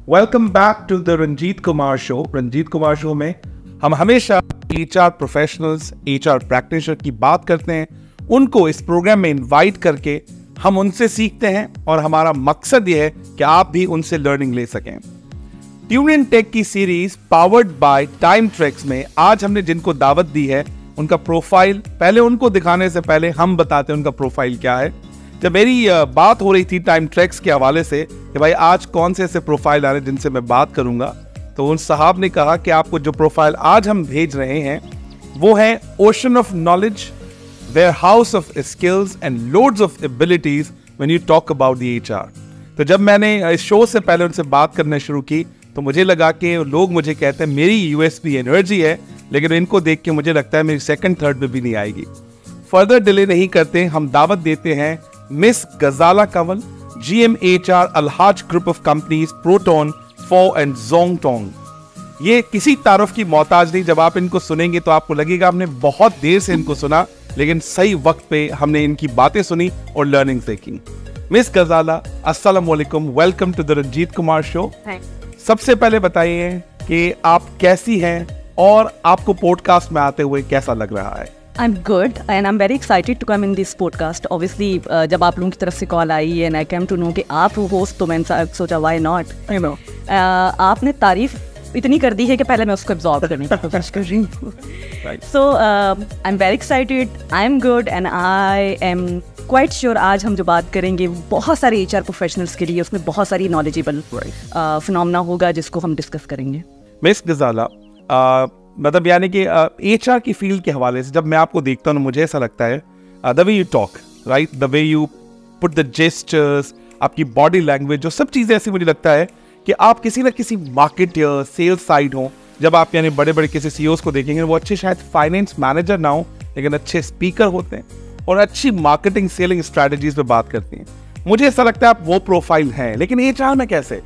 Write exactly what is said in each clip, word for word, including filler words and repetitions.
Welcome back to the Ranjit Kumar show. Ranjit Kumar show में हम हमेशा एचआर प्रोफेशनल्स, एचआर प्रैक्टिशनर की बात करते हैं। उनको इस प्रोग्राम में इनवाइट करके हम उनसे सीखते हैं और हमारा मकसद ये है कि आप भी उनसे लर्निंग ले सकें। ट्यून इन टेक की series powered by Time Tracks में आज हमने जिनको दावत दी है उनका प्रोफाइल, पहले उनको दिखाने से पहले हम बताते हैं उनका प्रोफाइल क्या है। जब मेरी बात हो रही थी टाइम ट्रैक्स के हवाले से कि भाई आज कौन से ऐसे प्रोफाइल आ रहे हैं जिनसे मैं बात करूंगा, तो उन साहब ने कहा कि आपको जो प्रोफाइल आज हम भेज रहे हैं वो है ocean of knowledge, warehouse of skills and loads of abilities when you talk about the HR. तो जब मैंने इस शो से पहले उनसे बात करना शुरू की तो मुझे लगा कि लोग मुझे कहते हैं मेरी यूएसपी एनर्जी है, लेकिन इनको देख के मुझे लगता है मेरी सेकंड थर्ड में भी नहीं आएगी। फर्दर डिले नहीं करते, हम दावत देते हैं miss Ghazala Kanwal, GM HR Alhaj group of companies, Proton, फो एंड जोंगटोंग। ये किसी तारुफ की मोहताज नहीं। जब आप इनको सुनेंगे तो आपको लगेगा आपने बहुत देर से इनको सुना, लेकिन सही वक्त पे हमने इनकी बातें सुनी और लर्निंग देखी। मिस गजाला, अस्सलाम वालेकुम, welcome to the Ranjit Kumar show. सबसे पहले बताइए कि आप कैसी हैं और आपको पॉडकास्ट में आते हुए कैसा लग रहा है? I'm good and I'm very excited to come in this podcast. Obviously, uh, जब आप लोगों की तरफ से कॉल आई and I came to know कि आप होस्ट, तो मैंने सोचा why not? I know. Uh, आपने तारीफ इतनी कर दी है कि पहले मैं उसको absorb करने की कोशिश कर रही हूँ। So uh, I'm very excited. I'm good and I am quite sure आज हम जो बात करेंगे बहुत सारे एचआर प्रोफेशनल्स के लिए उसमें बहुत सारी नॉलेजेबल फिनोमेना होगा जिसको हम डिस्कस करेंगे। मिस गजाला, मतलब यानी कि एचआर की फील्ड के हवाले से जब मैं आपको देखता हूँ मुझे ऐसा लगता है the way you talk, right, the way you put the gestures, आपकी बॉडी लैंग्वेज, जो सब चीज़ें ऐसी मुझे लगता है कि आप किसी ना किसी मार्केटर, सेल्स साइड हो। जब आप यानी बड़े बड़े किसी सीईओज को देखेंगे वो अच्छे शायद फाइनेंस मैनेजर ना हो, लेकिन अच्छे स्पीकर होते हैं और अच्छी मार्केटिंग सेलिंग स्ट्रैटेजीज पे बात करती हैं। मुझे ऐसा लगता है आप वो प्रोफाइल हैं, लेकिन एचआर में कैसे?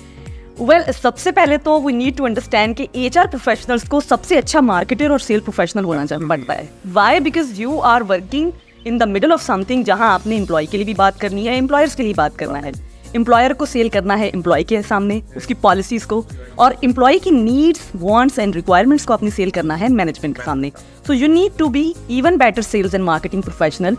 वेल well, सबसे पहले तो वी नीड टू अंडरस्टैंड कि एचआर प्रोफेशनल्स को सबसे अच्छा मार्केटर और सेल प्रोफेशनल होना चाहिए पड़ता है। Why? Because you are working in the middle of something जहां आपने एम्प्लॉय के लिए भी बात करनी है, एम्प्लॉयर्स के लिए बात करना है। एम्प्लॉयर को सेल करना है एम्प्लॉय के सामने, उसकी पॉलिसीज को, और एम्प्लॉय की नीड्स, वांट्स एंड रिक्वायरमेंट्स को अपनी सेल करना है मैनेजमेंट के सामने। So you need to be even better sales and marketing professional.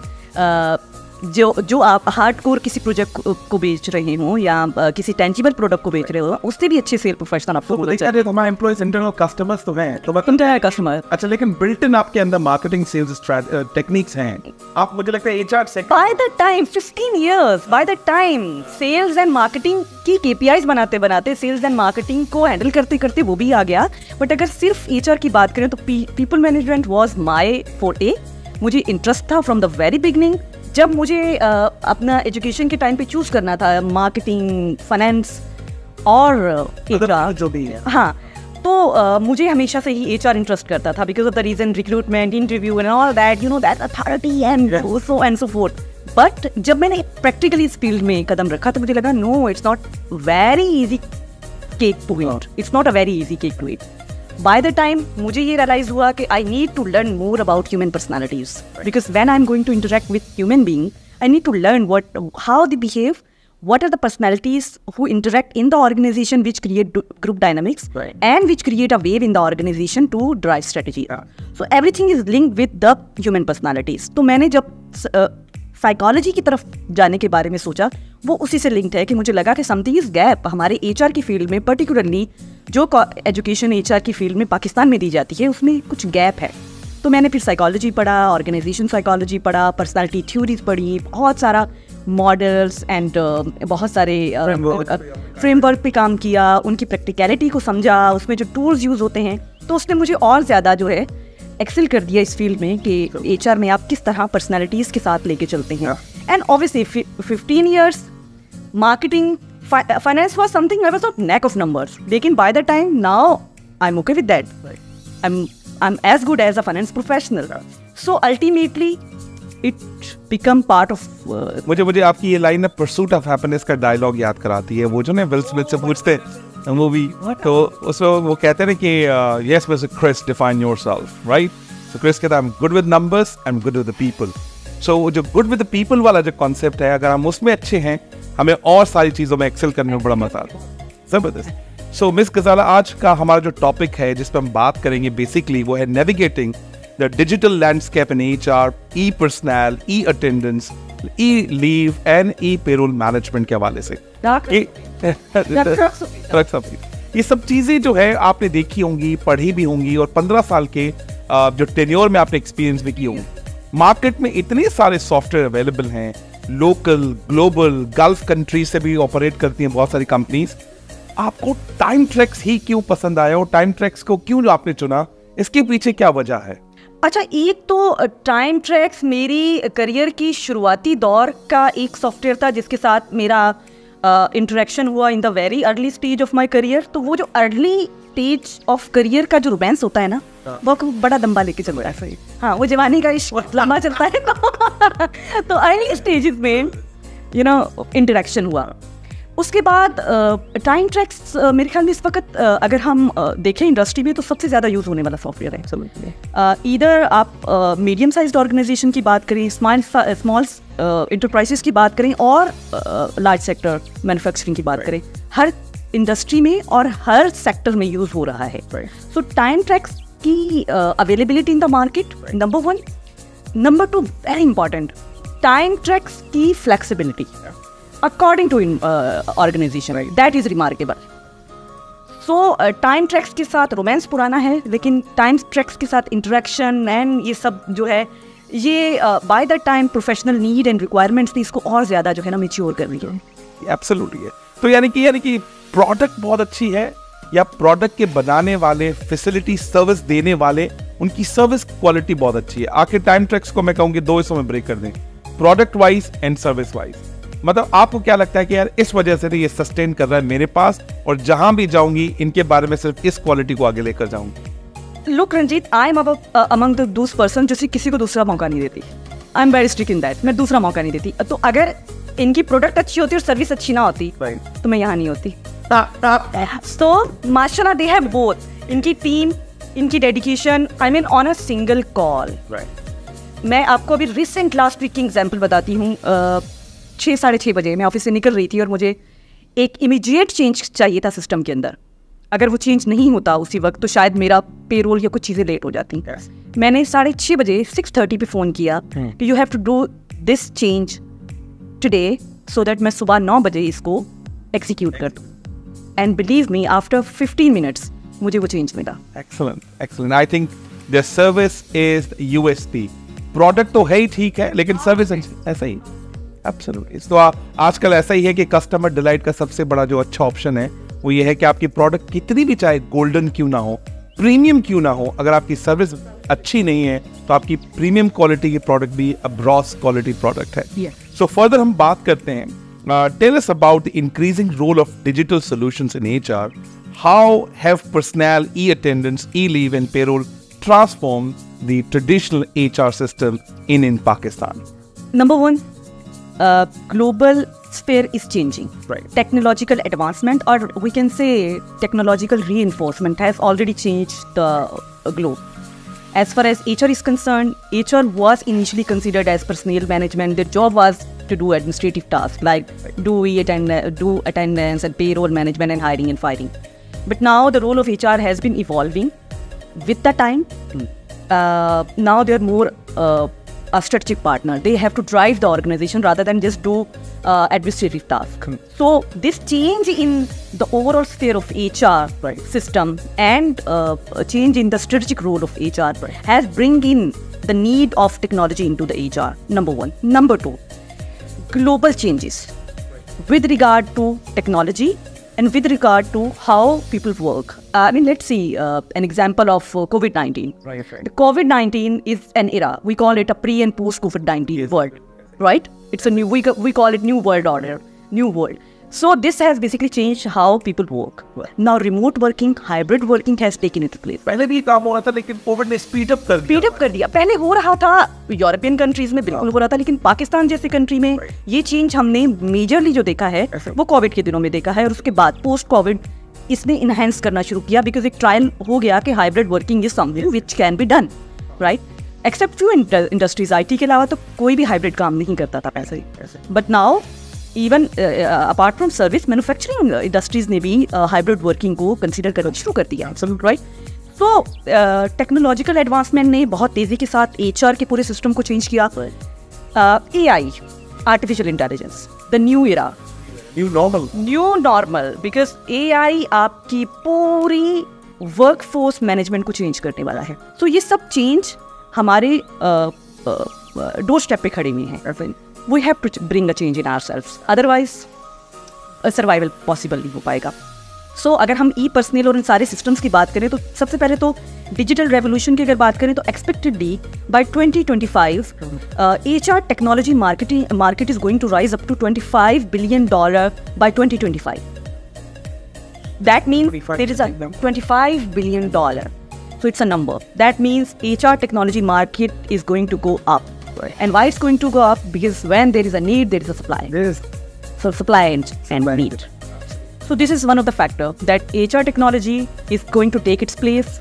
जो जो आप हार्डकोर किसी प्रोजेक्ट को बेच रहे हो या किसी टेंजिबल प्रोडक्ट को बेच रहे हो, उससे भी अच्छे सेल प्रोफेशनल आपको होना चाहिए। हमारे एम्प्लॉयज इंटरनल कस्टमर्स तो हैं, तो इंटरनल कस्टमर। अच्छा, लेकिन बिल्ट इन आपके अंदर मार्केटिंग सेल्स टेक्निक्स हैं। आप मुझे लगता है एचआर से by the time fifteen years by the time sales and marketing की केपीआईज बनाते बनाते सेल्स एंड मार्केटिंग को हैंडल करते करते वो भी आ गया। बट अगर सिर्फ एचआर की बात करें तो people management was my forte. मुझे इंटरेस्ट था फ्रॉम द वेरी बिगनिंग। जब मुझे uh, अपना एजुकेशन के टाइम पे चूज करना था मार्केटिंग, फाइनेंस और एचआर जो भी है, हाँ, तो uh, मुझे हमेशा से ही एचआर इंटरेस्ट करता था because of the reason recruitment, interview and all that, you know, that authority and so and so forth. But जब मैंने प्रैक्टिकली इस फील्ड में कदम रखा तो मुझे लगा no, it's not very easy cake to eat, it's not a very easy cake to eat. By the time मुझे ये realize हुआ कि I need to learn more about human personalities, because when I'm going to interact with human being, I need to learn what, how they behave, what are the personalities who interact in the organization which create group dynamics, right, and which create a wave in the organization to drive strategy. Yeah. So everything is linked with the human personalities. तो मैंने जब psychology uh, की तरफ जाने के बारे में सोचा, वो उसी से लिंक्ड है कि मुझे लगा कि समथिंग इज गैप हमारे एचआर की फील्ड में, पर्टिकुलरली जो एजुकेशन एचआर की फील्ड में पाकिस्तान में दी जाती है उसमें कुछ गैप है। तो मैंने फिर साइकोलॉजी पढ़ा, ऑर्गेनाइजेशन साइकोलॉजी पढ़ा, पर्सनालिटी थ्योरीज पढ़ी, बहुत सारा मॉडल्स एंड uh, बहुत सारे फ्रेमवर्क uh, पे काम किया, उनकी प्रैक्टिकलिटी को समझा, उसमें जो टूल्स यूज़ होते हैं, तो उसने मुझे और ज़्यादा जो है एक्सेल कर दिया इस फील्ड में कि एचआर में आप किस तरह पर्सनालिटीज़ के साथ लेके चलते हैं। And obviously fifteen years marketing, finance was something I was not knack of numbers, लेकिन by the time now I am okay with that, I am I am as good as a finance professional. So ultimately it become part of. मुझे मुझे आपकी ये line of pursuit of happiness का dialogue याद कराती है, वो जो ना विल स्मिथ से पूछते मूवी, तो उसमें वो कहते हैं कि yes mister Chris define yourself, right? So Chris कहता है I am good with numbers, I am good with the people. So जो गुड विद द पीपल वाला जो कॉन्सेप्ट है, अगर हम उसमें अच्छे हैं, हमें और सारी चीज़ों में एक्सेल करने में बड़ा मजा आता है। जबरदस्त। सो मिस गजाला, आज का हमारा जो टॉपिक है जिस पर हम बात करेंगे बेसिकली वो है navigating the digital landscape in HR, e personnel, e attendance, e leave and e payroll management के हवाले से। ये सब चीजें जो है आपने देखी होंगी, पढ़ी भी होंगी और पंद्रह साल के जो टेन्योर में आपने एक्सपीरियंस भी की होंगी। मार्केट में इतने सारे सॉफ्टवेयर अवेलेबल हैं, लोकल, ग्लोबल, गल्फ कंट्री से भी ऑपरेट करती हैं बहुत सारी कंपनीज। आपको टाइम ट्रैक्स ही क्यों पसंद आया और टाइम ट्रैक्स को क्यों आपने चुना, इसके पीछे क्या वजह है? अच्छा, एक तो टाइम ट्रैक्स मेरी करियर की शुरुआती दौर का एक सॉफ्टवेयर था जिसके साथ मेरा इंटरेक्शन uh, हुआ in the very early stage of my career. तो वो जो अर्ली स्टेज ऑफ करियर का जो रोमांस होता है ना, वो बड़ा दम्बा लेके चलता है। सही, हाँ, वो जवानी का इश्क लंबा चलता है। तो, तो अर्ली स्टेजेस में यू नो इंटरेक्शन हुआ। उसके बाद टाइम uh, ट्रैक्स uh, मेरे ख्याल में इस वक्त uh, अगर हम uh, देखें इंडस्ट्री में तो सबसे ज़्यादा यूज़ होने वाला सॉफ्टवेयर है। इधर uh, आप मीडियम साइज्ड ऑर्गेनाइजेशन की बात करें, स्मॉल स्मॉल इंटरप्राइजेस की बात करें और लार्ज सेक्टर मैन्युफैक्चरिंग की बात करें, हर इंडस्ट्री में और हर सेक्टर में यूज़ हो रहा है। सो टाइम ट्रैक्स की availability in the market, number one. Number two, very important, Time Tracks की flexibility according to uh, organization, right. That is remarkable. So uh, time tracks के साथ रोमांस पुराना है, लेकिन टाइम ट्रैक्स के साथ interaction and ये सब जो है ये by the time professional need and requirements थी, इसको और ज़्यादा जो है ना मैच्योर कर रही है। एब्सोल्युटली है। तो यानी कि यानी कि प्रोडक्ट बहुत अच्छी है या प्रोडक्ट के बनाने वाले, फैसिलिटी सर्विस देने वाले, उनकी सर्विस क्वालिटी बहुत अच्छी है। आखिर टाइम ट्रैक्स को मैं कहूँगी दो हिस्सों में ब्रेक कर दें, product wise and service wise. मतलब आपको क्या लगता है कि यार इस वजह से ये सस्टेन कर रहा है मेरे पास और जहां भी जाऊंगी इनके बारे में सिर्फ इस क्वालिटी को आगे लेकर जाऊंगी? Look Ranjit, I am among the those person जो किसी को दूसरा मौका नहीं देती। I am very strict in that, मैं दूसरा मौका नहीं देती। तो अगर इनकी प्रोडक्ट अच्छी होती और सर्विस अच्छी ना होती तो मैं यहाँ नहीं होती। तो माशाल्लाह दे हैव बोथ, इनकी टीम, इनकी dedication, I mean on a single call. मैं आपको अभी रिसेंट लास्ट वीक की एग्जाम्पल बताती हूँ। छः साढ़े छः बजे मैं ऑफिस से निकल रही थी और मुझे एक इमीडिएट चेंज चाहिए था सिस्टम के अंदर। अगर वो चेंज नहीं होता उसी वक्त तो शायद मेरा पेरोल या कुछ चीज़ें लेट हो जाती। yes. मैंने साढ़े छः बजे सिक्स थर्टी पे फ़ोन किया कि you have to do this change today so that मैं सुबह नौ बजे इसको एग्जीक्यूट कर दूँ। And believe me, after fifteen minutes मुझे वो चेंज मिला। Excellent, excellent. I think the service is U S P. Product तो है ही ठीक है, लेकिन सर्विस ऐसा ही। एब्सोल्युटली। तो आजकल ऐसा ही है कि कस्टमर डिलाइट का सबसे बड़ा जो अच्छा ऑप्शन है वो ये है कि आपकी प्रोडक्ट कितनी भी चाहे गोल्डन क्यों ना हो, प्रीमियम क्यों ना हो, अगर आपकी सर्विस अच्छी नहीं है तो आपकी प्रीमियम क्वालिटी की प्रोडक्ट भी अब ब्रॉस क्वालिटी प्रोडक्ट है। सो फर्दर हम बात करते हैं, tell us about the increasing role of digital solutions in HR. How have personnel, e attendance, e leave and payroll transform the traditional HR system in in Pakistan? Number one, Uh, global sphere is changing. Right. Technological advancement, or we can say technological reinforcement, has already changed the uh, globe. As far as H R is concerned, H R was initially considered as personnel management. Their job was to do administrative tasks like do we attend, uh, do attendance and payroll management and hiring and firing. But now the role of H R has been evolving with the time. Hmm. Uh, now they are more uh, a strategic partner. They have to drive the organization rather than just do uh, administrative tasks. Hmm. So this change in the overall sphere of H R right. system and uh, a change in the strategic role of H R right. has bring in the need of technology into the H R. Number one. Number two, global changes right. with regard to technology and with regard to how people work. Uh, I mean, let's see uh, an example of uh, COVID nineteen. Right, right. The COVID nineteen is an era. We call it a pre and post COVID nineteen yes. world, right? It's a new, we, we call it new world order, new world. So this has basically changed how people work. Right. Now remote working, hybrid working has taken its place. पहले भी काम हो रहा था लेकिन Covid ने speed up कर दिया। स्पीड अप कर दिया। पहले हो रहा था यूरोपियन कंट्रीज में बिल्कुल हो रहा था, लेकिन पाकिस्तान जैसे कंट्री में right. ये चेंज हमने मेजरली जो देखा है वो कोविड के दिनों में देखा है, और उसके बाद पोस्ट कोविड इसने इनहेंस करना शुरू किया, बिकॉज एक ट्रायल हो गया कि hybrid working is something which can be done, right. Except few industries, IT के अलावा तो कोई भी हाइब्रिड काम नहीं करता था पैसे। But now even apart from service, manufacturing industries ने भी हाइब्रिड वर्किंग को कंसिडर करना शुरू कर दिया, राइट। तो टेक्नोलॉजिकल एडवांसमेंट ने बहुत तेज़ी के साथ एचआर के पूरे सिस्टम को चेंज किया। A I, artificial intelligence, the new era, new normal, new normal, because A I आपकी पूरी वर्कफोर्स मैनेजमेंट को चेंज करने वाला है। तो ये सब चेंज हमारे डोर स्टेप पे खड़े हुए हैं। We have to bring a change in ourselves, otherwise survival possible नहीं हो पाएगा। सो so, अगर हम ई पर्सनल और इन सारे सिस्टम्स की बात करें तो सबसे पहले तो डिजिटल रेवोल्यूशन की अगर बात करें तो expectedly by twenty twenty five HR technology marketing market is going to rise up to twenty five billion dollar by twenty twenty five. That means there is a twenty-five billion dollar. So it's a number. That means H R technology market is going to go up. Right. And why it's going to go up? Because when there is a need, there is a supply. Yes. So supply and, and need. So this is one of the factors that H R technology is going to take its place.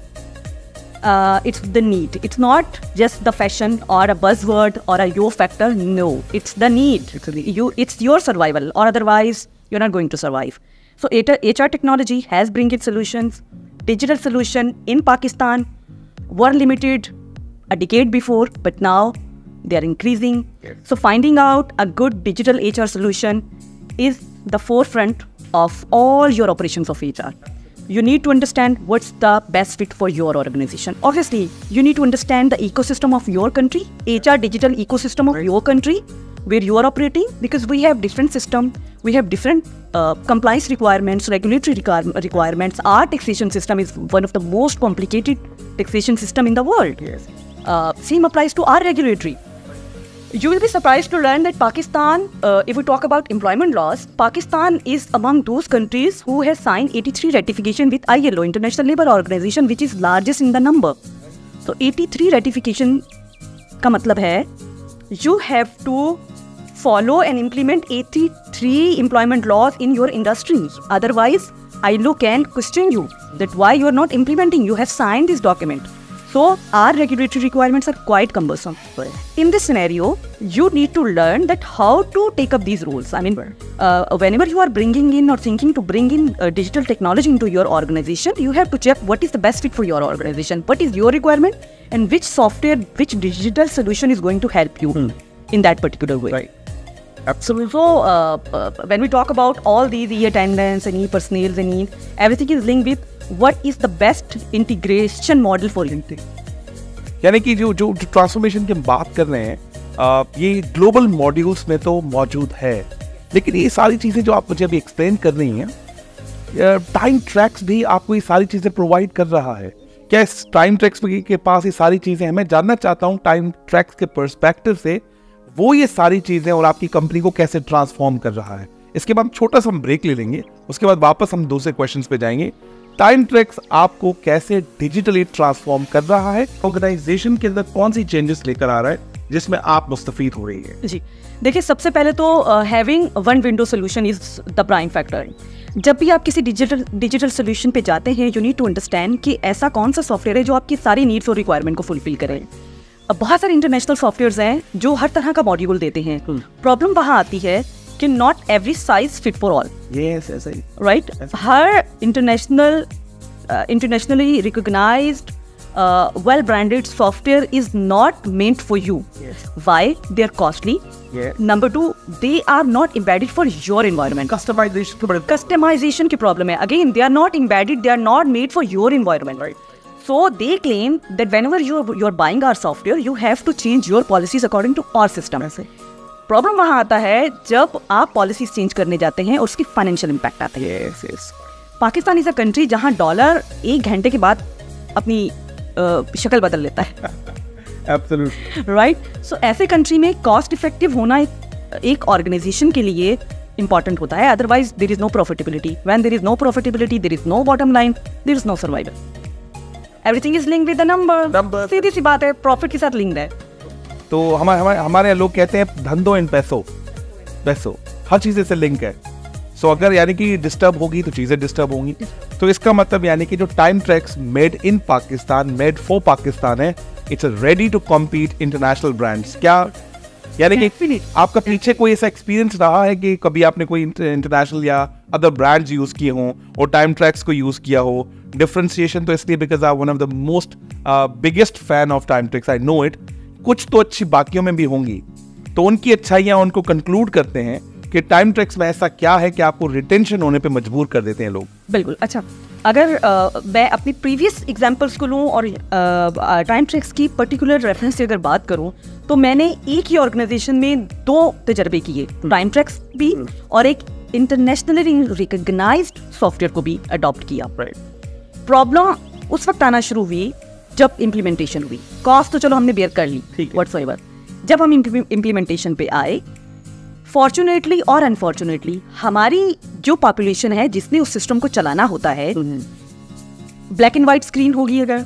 Uh, it's the need. It's not just the fashion or a buzzword or a yo factor. No, it's the need. It's, the, you, it's your survival, or otherwise you're not going to survive. So H R technology has bring its solutions. Digital solution in Pakistan were limited a decade before, but now they are increasing. Yes. So finding out a good digital H R solution is the forefront of all your operations of H R. You need to understand what's the best fit for your organization. Obviously, you need to understand the ecosystem of your country, H R digital ecosystem of your country, where you are operating, because we have different system, we have different uh, compliance requirements, regulatory require requirements. Our taxation system is one of the most complicated taxation system in the world. Yes. Uh, same applies to our regulatory. You will be surprised to learn that Pakistan, uh, if we talk about employment laws, Pakistan is among those countries who has signed eighty-three ratification with I L O, International Labour Organization, which is largest in the number. So eighty-three ratification का मतलब है you have to follow and implement eighty-three employment laws in your industry. Otherwise, I L O can question you that why you are not implementing. You have signed this document. So our regulatory requirements are quite cumbersome. In this scenario, you need to learn that how to take up these rules. I mean, uh, whenever you are bringing in or thinking to bring in uh, digital technology into your organization, you have to check what is the best fit for your organization, what is your requirement, and which software, which digital solution is going to help you hmm. in that particular way. Right. Absolutely. So uh, uh, when we talk about all these e-attendance and e-personals and e, everything is linked with what is the best integration model for you. यानी कि जो जो transformation की हम बात कर रहे हैं, आ, ये ग्लोबल मॉड्यूल्स में तो मौजूद है, लेकिन ये सारी चीज़ें जो आप मुझे अभी एक्सप्लेन कर रही हैं, टाइम ट्रैक्स भी आपको ये सारी चीज़ें प्रोवाइड कर रहा है क्या? इस टाइम ट्रैक्स के पास ये सारी चीज़ें हैं? मैं जानना चाहता हूँ टाइम ट्रैक्स के पर्सपेक्टिव से वो ये सारी चीज़ें और आपकी कंपनी को कैसे ट्रांसफॉर्म कर रहा है। इसके बाद छोटा सा हम ब्रेक ले लेंगे, उसके बाद वापस हम दूसरे क्वेश्चंस पे जाएंगे। टाइम ट्रैक्स आपको कैसे डिजिटली ट्रांसफॉर्म कर रहा है, ऑर्गेनाइजेशन के अंदर कौन सी चेंजेस लेकर आ रहा है जिसमें आप मुस्तफीद हो रही है? जी देखिए, सबसे पहले तो having one window solution is the prime factor. जब भी आप किसी डिजिटल डिजिटल सोल्यूशन पे जाते हैं, यू नीड टू अंडरस्टैंड कि ऐसा कौन सा सॉफ्टवेयर है जो आपकी सारी नीड्स और रिक्वायरमेंट को फुलफिल करे। अब बहुत सारे इंटरनेशनल सॉफ्टवेयर्स हैं जो हर तरह का मॉड्यूल देते हैं। प्रॉब्लम वहाँ आती है कि not every size fit for all. Yes, ऐसा ही, राइट। हर international internationally recognised well branded software is not meant for you. Yes. Why? They are costly. Yeah. Number two, they are not embedded for your environment. Customization customization की problem है। Again, they are not embedded, they are not made for your environment. Right. So they claim that whenever you you are buying our software, you have to change your policies according to our system. Problem वहाँ आता है जब आप policies change करने जाते हैं और उसकी फाइनेंशियल इम्पैक्ट आता है। yes, yes. Pakistan is a country जहाँ डॉलर एक घंटे के बाद अपनी uh, शक्ल बदल लेता है। Absolutely. राइट। सो ऐसे कंट्री में कॉस्ट इफेक्टिव होना एक ऑर्गेनाइजेशन के लिए इंपॉर्टेंट होता है, otherwise there is no profitability. When there is no profitability, there is no bottom line, there is no survival. Everything is linked with the number. सीधी सी बात है, प्रॉफिट के साथ लिंक्ड है। तो हमारे हमारे हमारे लोग कहते हैं धंधो इन पैसों, पैसों हर चीज़ से लिंक है। सो so, अगर यानी कि डिस्टर्ब होगी तो चीज़ें डिस्टर्ब होंगी। तो इसका मतलब यानी कि जो Time Tracks made in Pakistan, made for Pakistan है, it's ready to compete international brands. क्या यानी कि आपका पीछे कोई ऐसा एक्सपीरियंस रहा है कि कभी आपने कोई इंटरनेशनल या अदर ब्रांड्स यूज किए हों और टाइम ट्रैक्स को यूज किया हो? डिफरेंशिएशन तो इसलिए because I one of the most biggest fan of Time Tracks, I know it. कुछ तो अच्छी बाकियों में भी होंगी, तो उनकी अच्छाइयाँ उनको कंक्लूड करते हैं कि टाइम ट्रैक्स में ऐसा क्या है कि आपको रिटेंशन होने पे मजबूर कर देते हैं लोग। बिल्कुल। अच्छा, अगर uh, मैं अपनी प्रीवियस एग्जांपल्स को लूँ और टाइम uh, ट्रैक्स की पर्टिकुलर रेफरेंस से अगर बात करूँ, तो मैंने एक ही ऑर्गेनाइजेशन में दो तजर्बे किए, टाइम ट्रैक्स भी और एक इंटरनेशनली रिकॉग्नाइज्ड सॉफ्टवेयर को भी अडॉप्ट किया। प्रॉब्लम उस वक्त आना शुरू हुई जब इम्प्लीमेंटेशन हुई। कॉस्ट तो चलो हमने बेयर कर ली व्हाटसोएवर। जब हम इम्प्लीमेंटेशन पे आए, फॉर्चुनेटली और अनफॉर्चुनेटली हमारी जो पॉपुलेशन है जिसने उस सिस्टम को चलाना होता है, ब्लैक एंड वाइट स्क्रीन होगी अगर,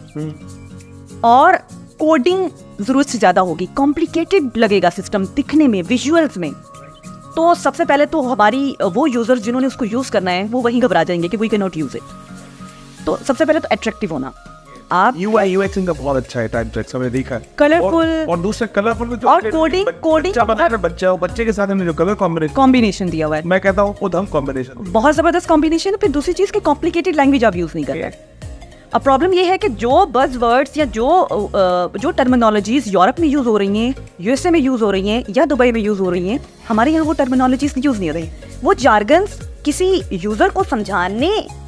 और कोडिंग जरूरत से ज्यादा होगी, कॉम्प्लिकेटेड लगेगा सिस्टम दिखने में, विजुअल्स में, तो सबसे पहले तो हमारी वो यूजर्स जिन्होंने उसको यूज करना है वो वहीं घबरा जाएंगे कि we can not use it. तो सबसे पहले तो अट्रैक्टिव होना। आप यूआई यूएक्स इनका बहुत अच्छा है टाइम ट्रैक्स, हमने देखा है, कलरफुल और, और दूसरा कलरफुल में जो और कोडिंग कोडिंग बच्चा हो, बच्चे के साथ हमने जो कलर कॉम्बिनेशन कॉम्बिनेशन दिया हुआ है, मैं कहता हूँ वो दम कॉम्बिनेशन बहुत जबरदस्त कॉम्बिनेशन है। फिर दूसरी चीज के कॉम्प्लिकेटेड लैंग्वेज आप यूज नहीं कर रहे। अब प्रॉब्लम ये है कि जो बज़ वर्ड्स या जो जो टर्मिनोलॉजीज यूरोप में यूज हो रही हैं, यूएसए में यूज हो रही हैं या दुबई में यूज हो रही हैं, हमारे यहाँ वो टर्मिनोलॉजीज यूज नहीं हो रही। वो जार्गन्स किसी यूजर को समझाने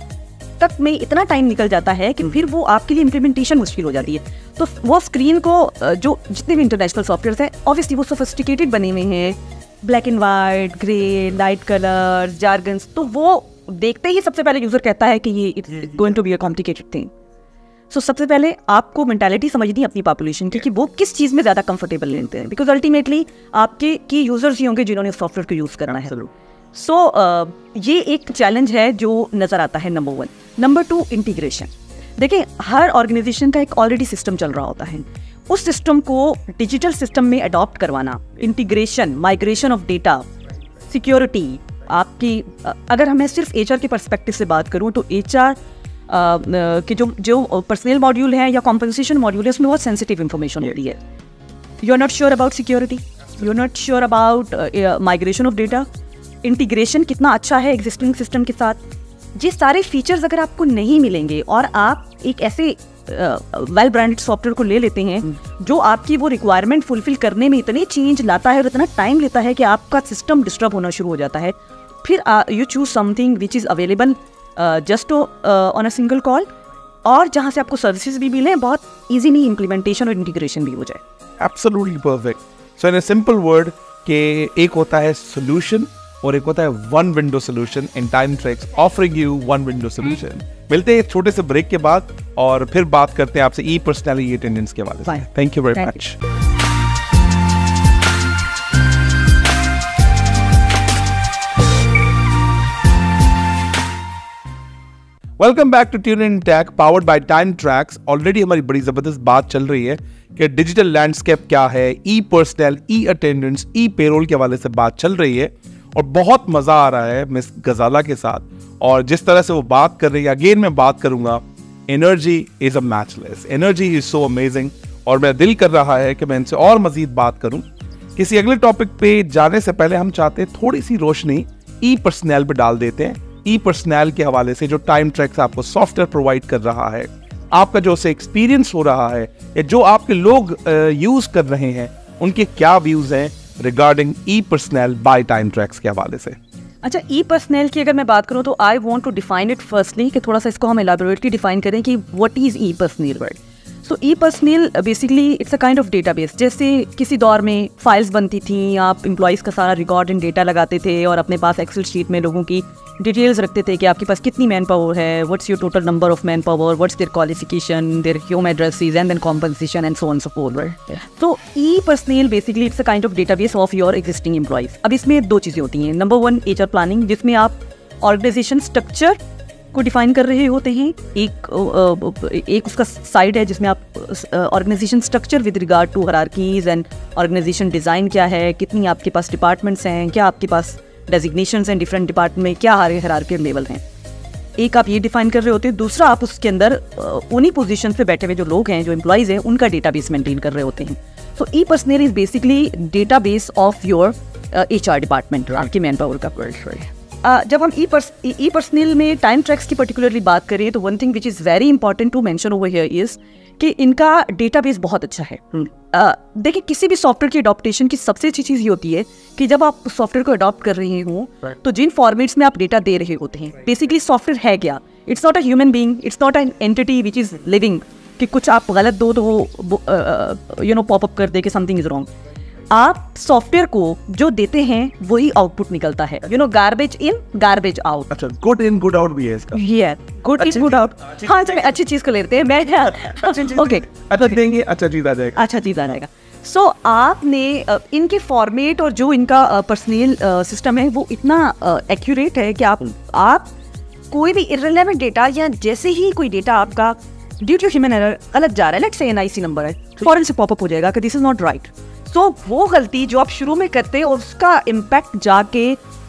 तक में इतना टाइम निकल जाता है कि फिर वो आपके लिए इम्प्लीमेंटेशन मुश्किल हो जाती है। तो वो स्क्रीन को, जो जितने भी इंटरनेशनल सॉफ्टवेयर हैं ऑब्वियसली वो सोफिस्टिकेटेड बने हुए हैं, black and white, grey, light colours, jargons, तो वो देखते ही सबसे पहले यूजर कहता है कि ये it's going to be a complicated thing. So सबसे पहले आपको मेंटालिटी समझनी है अपनी पॉपुलेशन की कि वो किस चीज़ में ज़्यादा कंफर्टेबल लेते हैं, बिकॉज अल्टीमेटली आपके की यूजर्स ही होंगे जिन्होंने सॉफ्टवेयर को यूज़ करना है। सो so, uh, ये एक चैलेंज है जो नज़र आता है, number one. Number two, integration. देखिए, हर ऑर्गेनाइजेशन का एक ऑलरेडी सिस्टम चल रहा होता है, उस सिस्टम को डिजिटल सिस्टम में अडॉप्ट करवाना, integration, migration of data, security, आपकी अगर मैं सिर्फ एचआर के पर्सपेक्टिव से बात करूं तो एचआर के जो जो पर्सनल मॉड्यूल है या कॉम्पनसेशन मॉड्यूल है उसमें बहुत सेंसिटिव इंफॉर्मेशन होती है। You are not sure about security, you are not sure about migration of data, integration कितना अच्छा है एग्जिस्टिंग सिस्टम के साथ, ये सारे फीचर्स अगर आपको नहीं मिलेंगे और आप एक ऐसे वेल ब्रांडेड सॉफ्टवेयर को ले लेते हैं जो आपकी वो रिक्वायरमेंट फुलफिल करने में इतने चेंज लाता है और इतना टाइम लेता है कि आपका सिस्टम डिस्टर्ब होना शुरू हो जाता है, फिर you choose something which is available just on a single call, और जहाँ से आपको सर्विसेज भी मिले, बहुत इजीली इम्प्लीमेंटेशन और इंटीग्रेशन भी हो जाए। Absolutely perfect. So in a simple word के एक होता है सोल्यूशन और एक होता है one window solution in Time Tracks offering you one window solution. मिलते हैं छोटे से ब्रेक के बाद और फिर बात करते हैं आपसे ई पर्सनैलिटी अटेंडेंस के बारे में। Thank you very much. Welcome back to tune in tech powered by Time Tracks. Already हमारी बड़ी जबरदस्त बात चल रही है कि डिजिटल लैंडस्केप क्या है, e personnel, e attendance, e payroll के हवाले से बात चल रही है और बहुत मजा आ रहा है मिस गजाला के साथ, और जिस तरह से वो बात कर रही है, अगेन मैं बात करूंगा, energy is a matchless, energy is so amazing, और मेरा दिल कर रहा है कि मैं इनसे और मजीद बात करूं। किसी अगले टॉपिक पे जाने से पहले हम चाहते हैं थोड़ी सी रोशनी ई पर्सनल पे डाल देते हैं। ई पर्सनल के हवाले से जो टाइम ट्रैक्स आपको सॉफ्टवेयर प्रोवाइड कर रहा है, आपका जो से एक्सपीरियंस हो रहा है या जो आपके लोग यूज कर रहे हैं, उनके क्या व्यूज हैं regarding e personnel by Time Tracks के हवाले से। अच्छा, ई पर्सनल की अगर मैं बात करूं तो I want to define it firstly, कि थोड़ा सा इसको हम एलाबोरेटली डिफाइन करें कि what is e personnel word. So e personnel basically it's a kind of database. जैसे किसी दौर में फाइल्स बनती थी, आप एम्प्लॉयज़ का सारा रिकॉर्ड एंड डेटा लगाते थे और अपने पास एक्सेल शीट में लोगों की डिटेल्स रखते थे कि आपके पास कितनी मैन पावर है, what's your total number of man power, what's their qualification, their home addresses and then compensation and so on so forth. तो e personnel basically it's a kind of database of your existing employees. अब इसमें दो चीज़ें होती हैं। Number one, HR planning, जिसमें आप organisation structure को डिफाइन कर रहे होते हैं। एक एक उसका साइड है जिसमें आप organisation structure with regard to hierarchies and organisation design क्या है, कितनी आपके पास डिपार्टमेंट्स हैं, क्या आपके पास डेजिग्नेशंस हैं डिफरेंट डिपार्टमेंट में, क्या हायरार्की लेवल हैं, एक आप ये डिफाइन कर रहे होते हैं। दूसरा, आप उसके अंदर उन्हीं पोजीशन पे बैठे हुए जो लोग हैं, जो एम्प्लॉयज़ हैं, उनका डेटाबेस मेंटेन कर रहे होते हैं। So e personnel is basically database of your H R department, आपकी मैन पावर का। Uh, जब हम ई पर्स ई पर्सनल में टाइम ट्रैक्स की पर्टिकुलरली बात करें तो one thing which is very important to mention over here is कि इनका डेटाबेस बहुत अच्छा है। uh, देखिए, किसी भी सॉफ्टवेयर की अडॉप्टेशन की सबसे अच्छी चीज़ ये होती है कि जब आप सॉफ्टवेयर को अडॉप्ट कर रहे हो right. तो जिन फॉर्मेट्स में आप डेटा दे रहे होते हैं, बेसिकली सॉफ्टवेयर है क्या, it's not a human being, it's not an entity which is living कि कुछ आप गलत दो तो वो यू नो पॉपअप कर दे कि समथिंग इज रॉन्ग। आप सॉफ्टवेयर को जो देते हैं वही आउटपुट निकलता है, you know garbage in garbage out. अच्छा, गुड इन गुड आउट भी है इसका। ये गुड इन गुड आउट। हाँ, चलिए अच्छी चीज को लेते हैं। मैं ओके, अच्छा देंगे, अच्छा चीज आ जाएगा, अच्छा चीज आ जाएगा। सो so, आपने uh, इनके फॉर्मेट और जो इनका पर्सनल सिस्टम है वो इतना एक्यूरेट है कि आप आप कोई भी इररिलेवेंट डेटा या जैसे ही कोई डेटा आपका ड्यू टू ह्यूमन एरर गलत जा रहा है, let's say N I C number है, फौरन से पॉपअप हो जाएगा कि दिस इज नॉट राइट। तो वो गलती जो आप शुरू में करते हैं उसका इम्पैक्ट जाके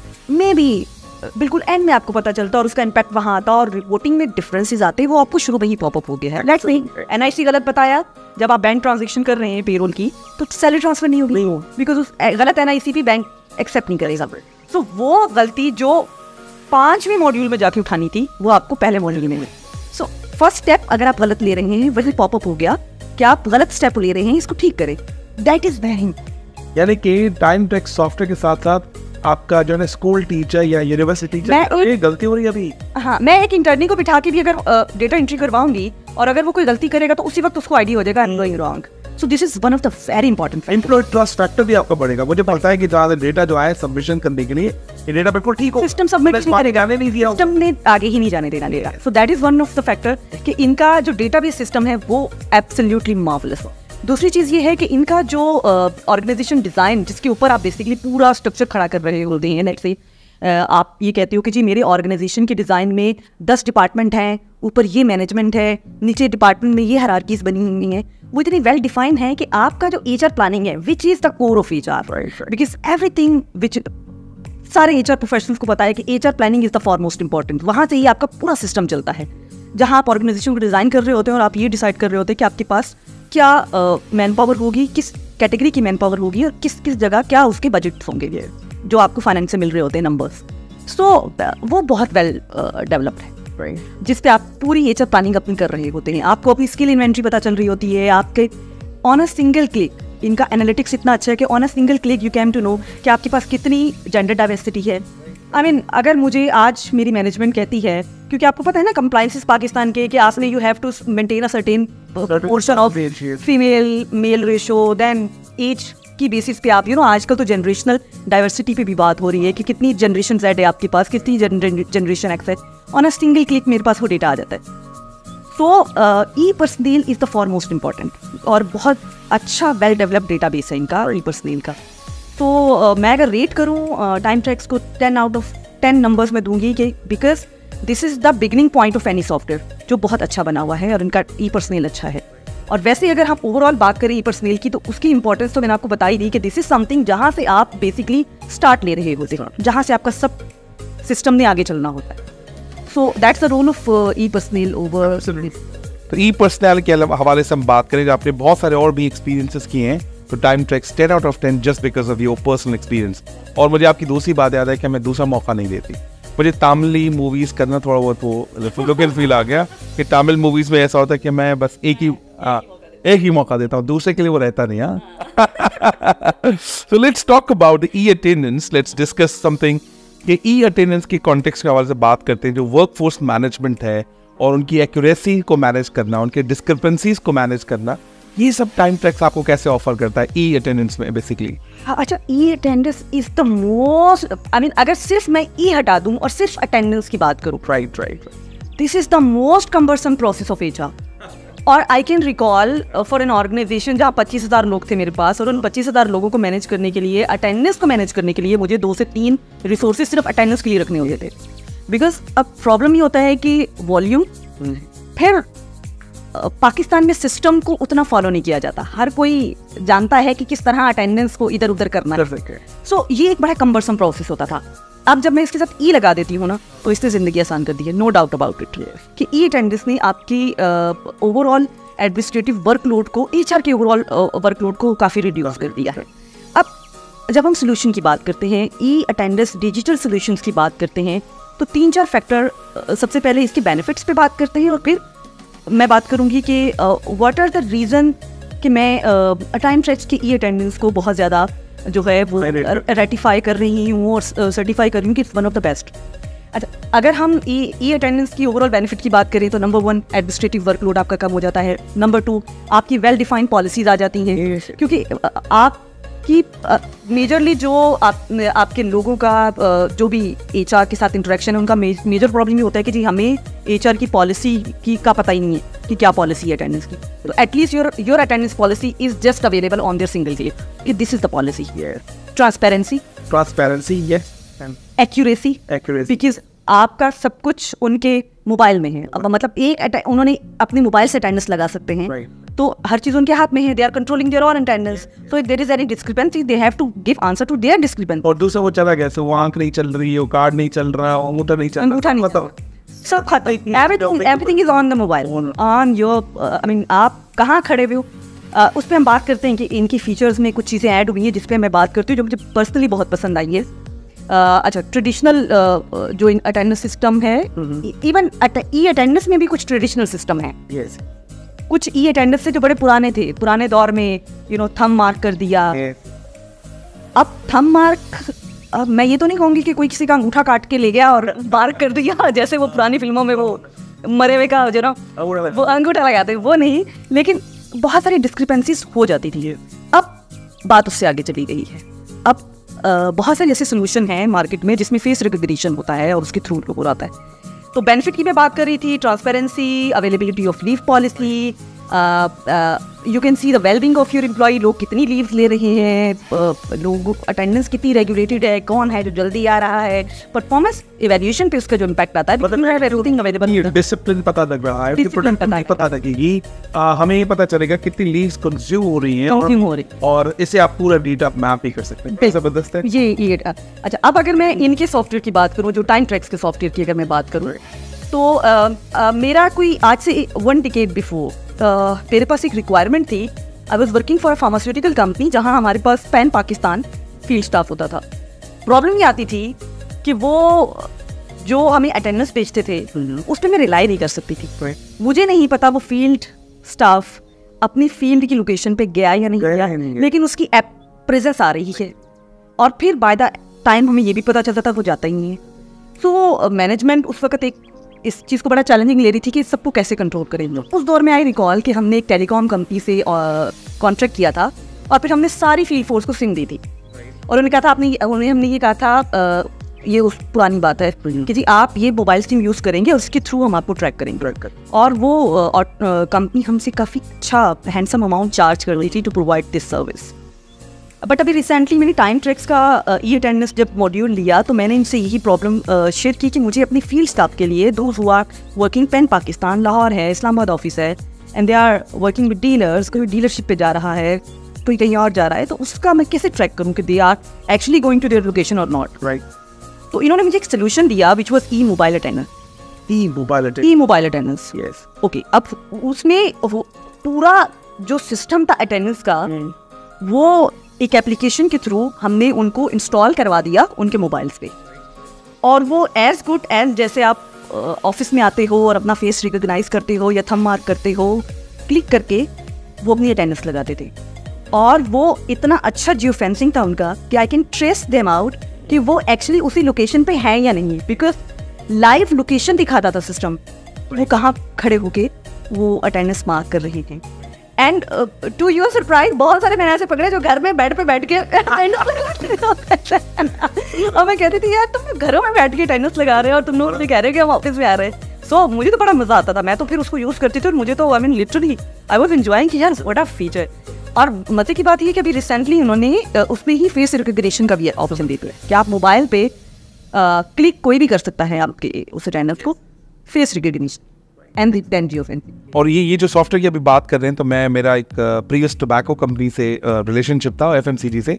मे बी बिल्कुल एंड में आपको पता चलता है और उसका इम्पैक्ट वहाँ आता है और रिपोर्टिंग में डिफरेंसेस आते हैं, वो आपको शुरू में ही पॉपअप हो गया है। लेट्स से एन आई सी गलत बताया, जब आप बैंक ट्रांजेक्शन कर रहे हैं पेरोल की तो सैलरी ट्रांसफर नहीं होगी बिकॉज उस गलत एन आई सी भी बैंक एक्सेप्ट नहीं करेगा। सो वो गलती जो पांचवें मॉड्यूल में जाके उठानी थी वो आपको पहले मॉड्यूल में मिली। सो फर्स्ट स्टेप अगर आप गलत ले रहे हैं वही पॉपअप हो गया कि आप गलत स्टेप ले रहे हैं, इसको ठीक करें। दैट इज वेरी, यानी कि टाइम ट्रैक सॉफ्टवेयर के साथ साथ आपका जो है स्कूल टीचर या यूनिवर्सिटी टीचर ये गलती हो रही है अभी। हाँ, मैं एक इंटर्नी को बिठा के भी अगर डेटा एंट्री करवाऊंगी और अगर वो कोई गलती करेगा तो उसी वक्त उसको आइडिया हो जाएगा I am going wrong. So this is one of the very important. Employ trust factor भी आपका बढ़ेगा। मुझे पता है कि जहाँ से डेटा जो आया सबमिशन करने के लिए ये डेटा बिल्कुल ठीक हो, सिस्टम सबमिट नहीं करेगा, सिस्टम ने आगे ही नहीं जाने देना data. So that is one of the factor कि इनका जो डेटाबेस सिस्टम है वो एब्सोल्युटली मार्वलस है। दूसरी चीज़ ये है कि इनका जो ऑर्गेनाइजेशन uh, डिज़ाइन जिसके ऊपर आप बेसिकली पूरा स्ट्रक्चर खड़ा कर रहे होते हैं, लेट्स से uh, आप ये कहते हो कि जी मेरे ऑर्गेनाइजेशन के डिज़ाइन में दस डिपार्टमेंट हैं, ऊपर ये मैनेजमेंट है, नीचे डिपार्टमेंट में ये हायरार्कीज बनी हुई हैं, वो इतनी वेल डिफाइंड है कि आपका जो एच आर प्लानिंग है which is the core of H R, because everything which सारे एच आर प्रोफेशनल्स को पता है कि H R planning is the foremost important. वहाँ से ही आपका पूरा सिस्टम चलता है, जहाँ आप ऑर्गेनाइजेशन को डिज़ाइन कर रहे होते हैं और आप ये डिसाइड कर रहे होते हैं कि आपके पास क्या मैन uh, पावर होगी, किस कैटेगरी की मैन पावर होगी और किस किस जगह क्या उसके बजट होंगे जो आपको फाइनेंस से मिल रहे होते हैं नंबर्स। सो so, वो बहुत वेल डेवलप्ड है right. जिस पे आप पूरी एच आर प्लानिंग अपनी कर रहे होते हैं, आपको अपनी स्किल इन्वेंट्री पता चल रही होती है, आपके ऑन अ सिंगल क्लिक इनका एनालिटिक्स इतना अच्छा है कि on a single click you came to know कि आपके पास कितनी जेंडर डाइवर्सिटी है। आई I मीन mean, अगर मुझे आज मेरी मैनेजमेंट कहती है, क्योंकि आपको पता है ना कंप्लायंसेस पाकिस्तान के कि आपने you have to maintain a certain portion of female male ratio, then age की बेसिस पे आप यू नो आजकल तो जनरेशनल डाइवर्सिटी पे भी बात हो रही है कि कितनी जनरेशन जेड है आपके पास, कितनी जनरेशन एक्स है। ऑन अ सिंगल क्लिक मेरे पास वो डेटा आ जाता है। So e personnel is the foremost important और बहुत अच्छा वेल डेवलप्ड डेटा बेस है इनका ई पर्सनल का। तो uh, मैं अगर रेट करूँ टाइम ट्रैक्स को ten out of ten numbers में दूंगी कि because this is the beginning point of any software जो बहुत अच्छा बना हुआ है और इनका ई पर्सनल अच्छा है। और वैसे अगर हम ओवरऑल बात करें ई पर्सनल की तो उसकी इंपॉर्टेंस तो मैंने आपको बताई दी कि दिस इज समथिंग जहाँ से आप बेसिकली स्टार्ट ले रहे होते हैं, जहाँ से आपका सब सिस्टम ने आगे चलना होता है। So that's the role of e personnel over. तो ई पर्सनल के हवाले से हम बात करें, आपने बहुत सारे और भी एक्सपीरियंसेस किए हैं, तो Time Tracks ten out of ten just because of your personal experience. और मुझे आपकी दूसरी बात याद है कि मैं दूसरा मौका नहीं देती। मुझे तमिल मूवीज़ करना थोड़ा बहुत वो लोकल फील आ गया कि तमिल मूवीज़ में ऐसा होता है कि मैं बस एक ही आ, एक ही मौका देता हूँ, दूसरे के लिए वो रहता नहीं। हाँ, so let's talk about e attendance, let's discuss something कि ई अटेंडेंस के कॉन्टेक्स्ट के हवाले से बात करते हैं। जो वर्क फोर्स मैनेजमेंट है और उनकी एक्यूरेसी को मैनेज करना, उनके डिस्क्रिपेंसीज को मैनेज करना, ये सब टाइम ट्रैक्स आपको कैसे ऑफर करता है ई अटेंडेंस में बेसिकली? अच्छा, e attendance is the most, I mean अगर सिर्फ मैं ई हटा दूं और सिर्फ अटेंडेंस की बात करूं, right right this is the most cumbersome process of H R. और I can recall for an organization जहाँ पच्चीस हज़ार लोग थे मेरे पास, और उन पच्चीस हज़ार लोगों को मैनेज करने के लिए, अटेंडेंस को मैनेज करने के लिए मुझे दो से तीन रिसोर्सेज सिर्फ अटेंडेंस के लिए रखने होते थे। बिकॉज अब प्रॉब्लम ये होता है कि वॉल्यूम, फिर पाकिस्तान में सिस्टम को उतना फॉलो नहीं किया जाता, हर कोई जानता है कि किस तरह अटेंडेंस को इधर उधर करना है। सो so, ये एक बड़ा कम्बरसम प्रोसेस होता था। अब जब मैं इसके साथ ई लगा देती हूँ ना तो इससे ज़िंदगी आसान कर दी है, नो डाउट अबाउट इट कि ई अटेंडेंस ने आपकी ओवरऑल एडमिनिस्ट्रेटिव वर्कलोड को, एचआर के ओवरऑल वर्कलोड को काफ़ी रिड्यूस कर दिया है। अब जब हम सोल्यूशन की बात करते हैं, ई अटेंडेंस डिजिटल सोल्यूशंस की बात करते हैं, तो तीन चार फैक्टर, सबसे पहले इसके बेनिफिट्स पे बात करते हैं और फिर मैं बात करूंगी कि व्हाट आर द रीज़न कि मैं टाइम ट्रैक्स की ई अटेंडेंस को बहुत ज़्यादा जो है वो रेटिफाई कर रही हूँ और सर्टिफाई कर रही हूँ कि it's one of the best. अच्छा, अगर हम ई ई अटेंडेंस की ओवरऑल बेनिफिट की बात करें तो नंबर वन, एडमिनिस्ट्रेटिव वर्कलोड आपका कम हो जाता है। नंबर टू, आपकी वेल डिफाइंड पॉलिसीज आ जाती हैं, क्योंकि आप कि मेजरली जो आप आपके लोगों का जो भी एचआर के साथ इंटरेक्शन है, उनका मेजर प्रॉब्लम ये होता है कि जी हमें एचआर की पॉलिसी की का पता ही नहीं है कि क्या पॉलिसी है अटेंडेंस की। तो at least your your attendance policy is just available on their single click. This is the policy. Transparency transparency yes, accuracy accuracy, because आपका सब कुछ उनके मोबाइल में है। अब मतलब एक उन्होंने अपने मोबाइल से अटेंडेंस लगा सकते हैं, right. तो हर चीज उनके हाथ में है। They are controlling their own attendance, so if there is any discrepancy they have to give answer to their discrepancy. और दूसरा वो चला गया, सो वो आंख नहीं चल रही है, वो कार्ड नहीं चल रहा है, अंगूठा नहीं चल रहा, मतलब सब खत्म। Everything everything is on the mobile, on your I mean आप कहाँ खड़े हुए हो। uh, उस पर हम बात करते हैं कि इनकी फीचर्स में कुछ चीज़ें ऐड हुई हैं जिस पे मैं बात करती हूँ, जो मुझे पर्सनली बहुत पसंद आई है। Uh, अच्छा, ट्रेडिशनल uh, जो अटेंडेंस सिस्टम है, इवन ई अटेंडेंस में भी कुछ ट्रेडिशनल सिस्टम है। yes. कुछ ई अटेंडेंस से जो बड़े पुराने थे, पुराने दौर में यू नो थंब मार्क कर दिया। yes. अब थंब मार्क, अब मैं ये तो नहीं कहूँगी कि कोई किसी का अंगूठा काट के ले गया और मार्क कर दिया, जैसे वो पुरानी फिल्मों में वो मरे हुए का जो ना वो अंगूठा लगाते, वो नहीं, लेकिन बहुत सारी डिस्क्रिपेंसीज हो जाती थी। अब बात उससे आगे चली गई है। अब Uh, बहुत सारे ऐसे सोल्यूशन हैं मार्केट में जिसमें फेस रिकग्निशन होता है और उसके थ्रू लोग आता है। तो बेनिफिट की मैं बात कर रही थी, transparency, availability of leave policy, you can see the wellbeing of your employee, लोग कितनी लीव्स ले रहे हैं, uh, लोग अटेंडेंस कितनी रेगुलेटेड है, कौन है जो जल्दी आ रहा है, परफॉर्मेंस इवैल्यूएशन पे उसका जो इम्पैक्ट आता है, डिसिप्लिन पता लग रहा है, पता पता लगेगी, हमें ये पता चलेगा कितनी लीव्स कंज्यूम हो रही हैं कंज्यूम हो रही, और इसे आप पूरा डेटा मैप भी कर सकते हैं। जबरदस्त है ये ये अच्छा, अब अगर मैं इनके सॉफ्टवेयर की बात करूँ, जो टाइम ट्रैक्स के सॉफ्टवेयर की अगर मैं बात करूँ, तो आ, आ, मेरा कोई आज से वन डिकेड बिफोर मेरे पास एक रिक्वायरमेंट थी। I was working for a pharmaceutical company जहाँ हमारे पास पैन पाकिस्तान फील्ड स्टाफ होता था। प्रॉब्लम ये आती थी कि वो जो हमें अटेंडेंस भेजते थे उस पर मैं रिलाई नहीं कर सकती थी। मुझे नहीं पता वो फील्ड स्टाफ अपनी फील्ड की लोकेशन पे गया या नहीं गया, लेकिन उसकी ऐप प्रेजेंस आ रही है, और फिर बाय द टाइम हमें ये भी पता चलता था वो जाता ही नहीं है। सो मैनेजमेंट उस वक्त एक इस चीज़ को बड़ा चैलेंजिंग ले रही थी कि सबको कैसे कंट्रोल करें। उस दौर में आई रिकॉल कि हमने एक टेलीकॉम कंपनी से कॉन्ट्रैक्ट किया था, और फिर हमने सारी फील्ड फोर्स को सिम दी थी, और उन्होंने कहा था आपने उन्हें हमने ये कहा था आ, ये उस पुरानी बात है कि जी आप ये मोबाइल सिम यूज़ करेंगे और उसके थ्रू हम आपको ट्रैक करेंगे, और वो कंपनी हमसे काफ़ी अच्छा हैंडसम अमाउंट चार्ज कर रही थी to provide this service. But अभी रिसेंटली मैंने टाइम ट्रैक्स का ई अटेंडेंस जब मॉड्यूल लिया तो मैंने इनसे यही प्रॉब्लम शेयर की कि मुझे अपनी फील्ड स्टाफ के लिए, those who are working pan Pakistan, Lahore है, इस्लामाबाद ऑफिस है, and they are working with dealers, कोई डीलरशिप पे जा रहा है, कोई कहीं और जा रहा है, तो उसका मैं कैसे ट्रैक करूँ कि they are actually going to their location और नॉट, राइट। तो इन्होंने मुझे एक सोल्यूशन दिया which was e mobile attendance. E mobile e mobile attendance, yes, okay. अब उसमें पूरा जो सिस्टम था अटेंडेंस का, वो एक एप्लीकेशन के थ्रू हमने उनको इंस्टॉल करवा दिया उनके मोबाइल्स पे, और वो एज गुड एज जैसे आप ऑफिस में आते हो और अपना फेस रिकॉग्नाइज करते हो या थंब मार्क करते हो, क्लिक करके वो अपनी अटेंडेंस लगाते थे। और वो इतना अच्छा जियो फेंसिंग था उनका कि I can trace them out कि वो एक्चुअली उसी लोकेशन पे है या नहीं, बिकॉज लाइव लोकेशन दिखाता था सिस्टम, वो कहाँ खड़े होके वो अटेंडेंस मार्क कर रहे थे। एंड टू योर सरप्राइज बहुत सारे मैंने ऐसे पकड़े जो घर में बेड पे बैठ के और मैं कहती थी यार तुम घरों में बैठ के अटेंडेंस लगा रहे हो और तुम लोग कह रहे हो कि हम ऑफिस में आ रहे हैं। सो so, मुझे तो बड़ा मजा आता था, मैं तो फिर उसको यूज करती थी और मुझे तो I mean literally I was enjoying कि यार व्हाट अ फीचर। और मजे की बात ये कि अभी रिसेंटली उन्होंने उसमें ही फेस रिकग्निशन का भी ऑप्शन देते हैं कि आप मोबाइल पे क्लिक कोई भी कर सकता है आपके उस अटेंडेंस को, face recognition and then geo fencing. और ये ये जो सॉफ्टवेयर की अभी बात कर रहे हैं, तो मैं मेरा एक प्रीवियस टोबैको कंपनी से रिलेशनशिप था एफएमसीजी से,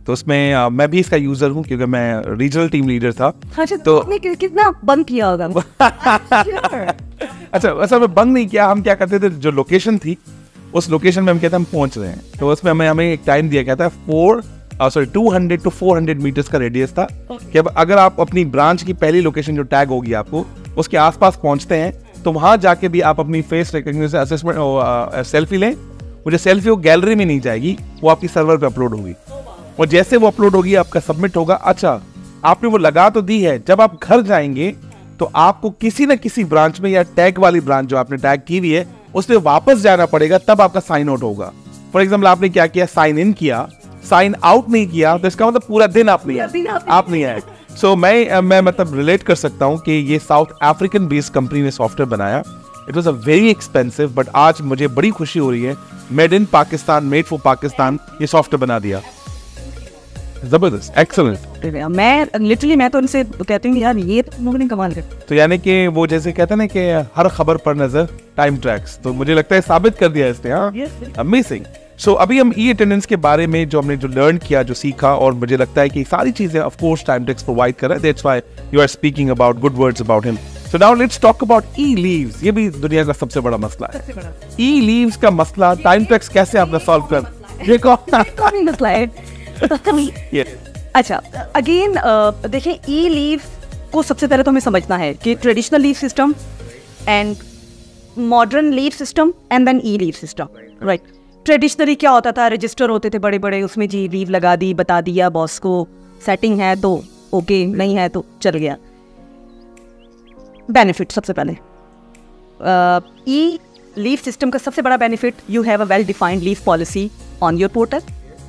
तो उसमें uh, मैं भी इसका यूजर हूँ क्योंकि मैं रीजनल टीम लीडर था। अच्छा, तो आपने कि, कितना बंद किया होगा? अच्छा, ऐसा मैं बंद नहीं किया। हम क्या करते थे, जो लोकेशन थी उस लोकेशन में हम कहते हैं हम पहुंच रहे हैं, तो उसमें हमें हमें एक टाइम दिया गया था, four sorry two hundred two four hundred meters का रेडियस था कि अब अगर आप अपनी ब्रांच की पहली लोकेशन जो टैग होगी आपको उसके आसपास पहुंचते हैं तो वहां जाके भी आप अपनी फेस रिकॉग्निशन असेसमेंट सेल्फी लें। वो जो सेल्फी वो गैलरी में नहीं जाएगी, वो आपकी सर्वर पे अपलोड होगी और जैसे वो अपलोड होगी आपका सबमिट होगा। अच्छा, आपने वो लगा तो दी है, जब आप घर जाएंगे तो आपको किसी न किसी ब्रांच में या टैग वाली ब्रांच जो आपने टैग की हुई है उसमें वापस जाना पड़ेगा, तब आपका साइन आउट होगा। फॉर एग्जाम्पल आपने क्या किया, साइन इन किया, साइन आउट नहीं किया, तो इसका मतलब पूरा दिन आप नहीं आए आप नहीं आए सो so, मैं मैं मतलब रिलेट कर सकता हूँ कि ये साउथ अफ्रीकन बेस्ड कंपनी ने सॉफ्टवेयर बनाया। It was a very expensive, but आज मुझे बड़ी खुशी हो रही है, made in Pakistan, made for Pakistan, ये सॉफ्टवेयर बना दिया। जबरदस्त, एक्सीलेंट। मैं लिटरली मैं तो उनसे कहती हूँ यार ये तो कमाल कर। तो यानी कि वो जैसे कहते हैं ना कि हर खबर पर नजर टाइम ट्रैक्स, तो मुझे लगता है साबित कर दिया इसने। हाँ, अमेजिंग। सो so, अभी हम ई अटेंडेंस के बारे में जो हमने जो लर्न किया, जो सीखा, और मुझे लगता है कि सारी चीजें of course Time Tracks provide कर रहा है। That's why you are speaking about good words about him. So now let's talk about e leaves. ये भी दुनिया का सबसे बड़ा मसला है, ई लीव्स का मसला। टाइम ट्रैक्स कैसे आपने सॉल्व कर, ये कौन मसला है? अच्छा, अगेन देखें, ई लीव को सबसे पहले तो हमें समझना है कि traditional leave system and modern leave system and then e leave system, right. Traditionally क्या होता था, रजिस्टर होते थे बड़े बड़े, उसमें जी लीव लगा दी, बता दिया बॉस को, सेटिंग है तो ओके, नहीं है तो चल गया। बेनिफिट सबसे पहले, ई लीव सिस्टम का सबसे बड़ा benefit, you have a well defined leave policy on your portal.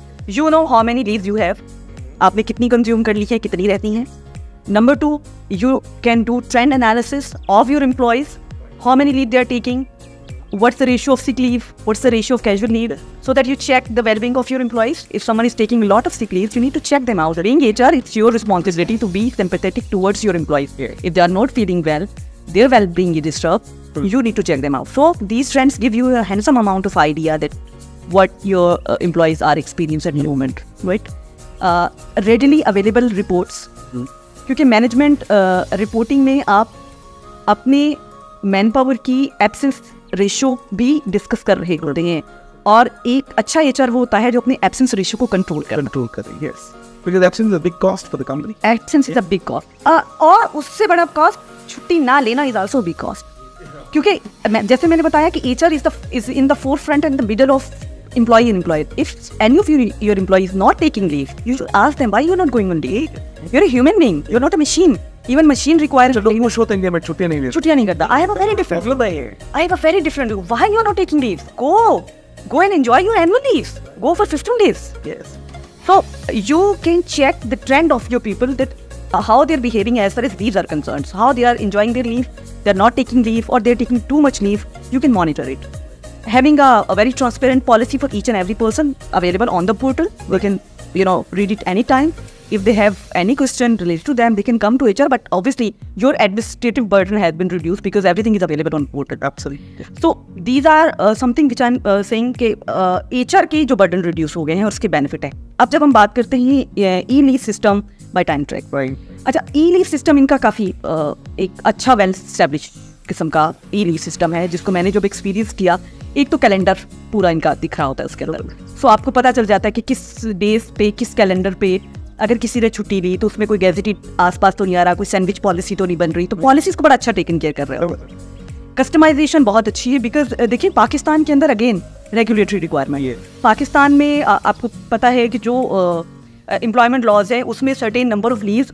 You know how many leaves you have, आपने कितनी कंज्यूम कर ली है, कितनी रहती हैं। Number two, you can do trend analysis of your employees, how many leave they are taking, what's the ratio of sick leave, what's the ratio of casual leave, so that you check the well-being of your employees. If someone is taking a lot of sick leaves, you need to check them out. Being H R, it's your responsibility to be sympathetic towards your employees. If they are not feeling well, their well-being is disturbed, you need to check them out. So these trends give you a handsome amount of idea that what your uh, employees are experiencing at the moment, right? Uh, readily available reports, क्योंकि management reporting में आप अपने man power की absence ratio भी discuss कर रहे होते हैं, और एक अच्छा एचआर वो होता है जो अपने एब्सेंस रेशियो को कंट्रोल कर कंट्रोल करे। Yes, because absence is a big cost for the company. Absence is a big cost, और उससे बड़ा कॉस्ट छुट्टी ना लेना इज आल्सो बिग कॉस्ट, क्योंकि जैसे मैंने बताया कि HR is the is in the forefront and the middle of employee and employer. If any of your your employee is not taking leave, you should ask them why you are not going on leave. You're a human being. You're not a machine. Even machine requires. लोग वो show देंगे मैं छुट्टियां नहीं ले छुट्टियां नहीं करता. I have a very different. I have a very different. Why you are not taking leave? Go, go and enjoy your annual leave. Go for fifteen days. Yes. So you can check the trend of your people, that uh, how they are behaving as far as leaves are concerned. How they are enjoying their leave. They are not taking leave, or they are taking too much leave. You can monitor it. Having a, a very transparent policy for each and every person available on the portal. They can, you know, read it anytime. If they have any question related to them, they can come to H R. But obviously, your administrative burden has been reduced because everything is available on portal. Absolutely. So these are uh, something which I'm uh, saying कि uh, H R के जो burden reduce हो गए हैं और उसके benefit है. अब जब हम बात करते हैं e leave system by Time Track, अच्छा, ई लीव सिस्टम इनका काफ़ी uh, एक अच्छा वेल स्टैब्लिश किस्म का ई लीव सिस्टम है, जिसको मैंने जब एक्सपीरियंस किया, एक तो कैलेंडर पूरा इनका दिख रहा होता है उसके अंदर। सो so, आपको पता चल जाता है कि किस डेज पे, किस कैलेंडर पे अगर किसी ने छुट्टी ली तो उसमें कोई गैजेटेड आसपास तो नहीं आ रहा, कोई सैंडविच पॉलिसी तो नहीं बन रही, तो पॉलिसीज को बड़ा अच्छा टेकन केयर कर रहे हो। कस्टमाइजेशन बहुत अच्छी है, बिकॉज देखिए पाकिस्तान के अंदर अगेन रेगुलेटरी रिक्वायरमेंट है। पाकिस्तान में आ, आपको पता है कि जो एम्प्लॉयमेंट लॉज है उसमें certain number of leaves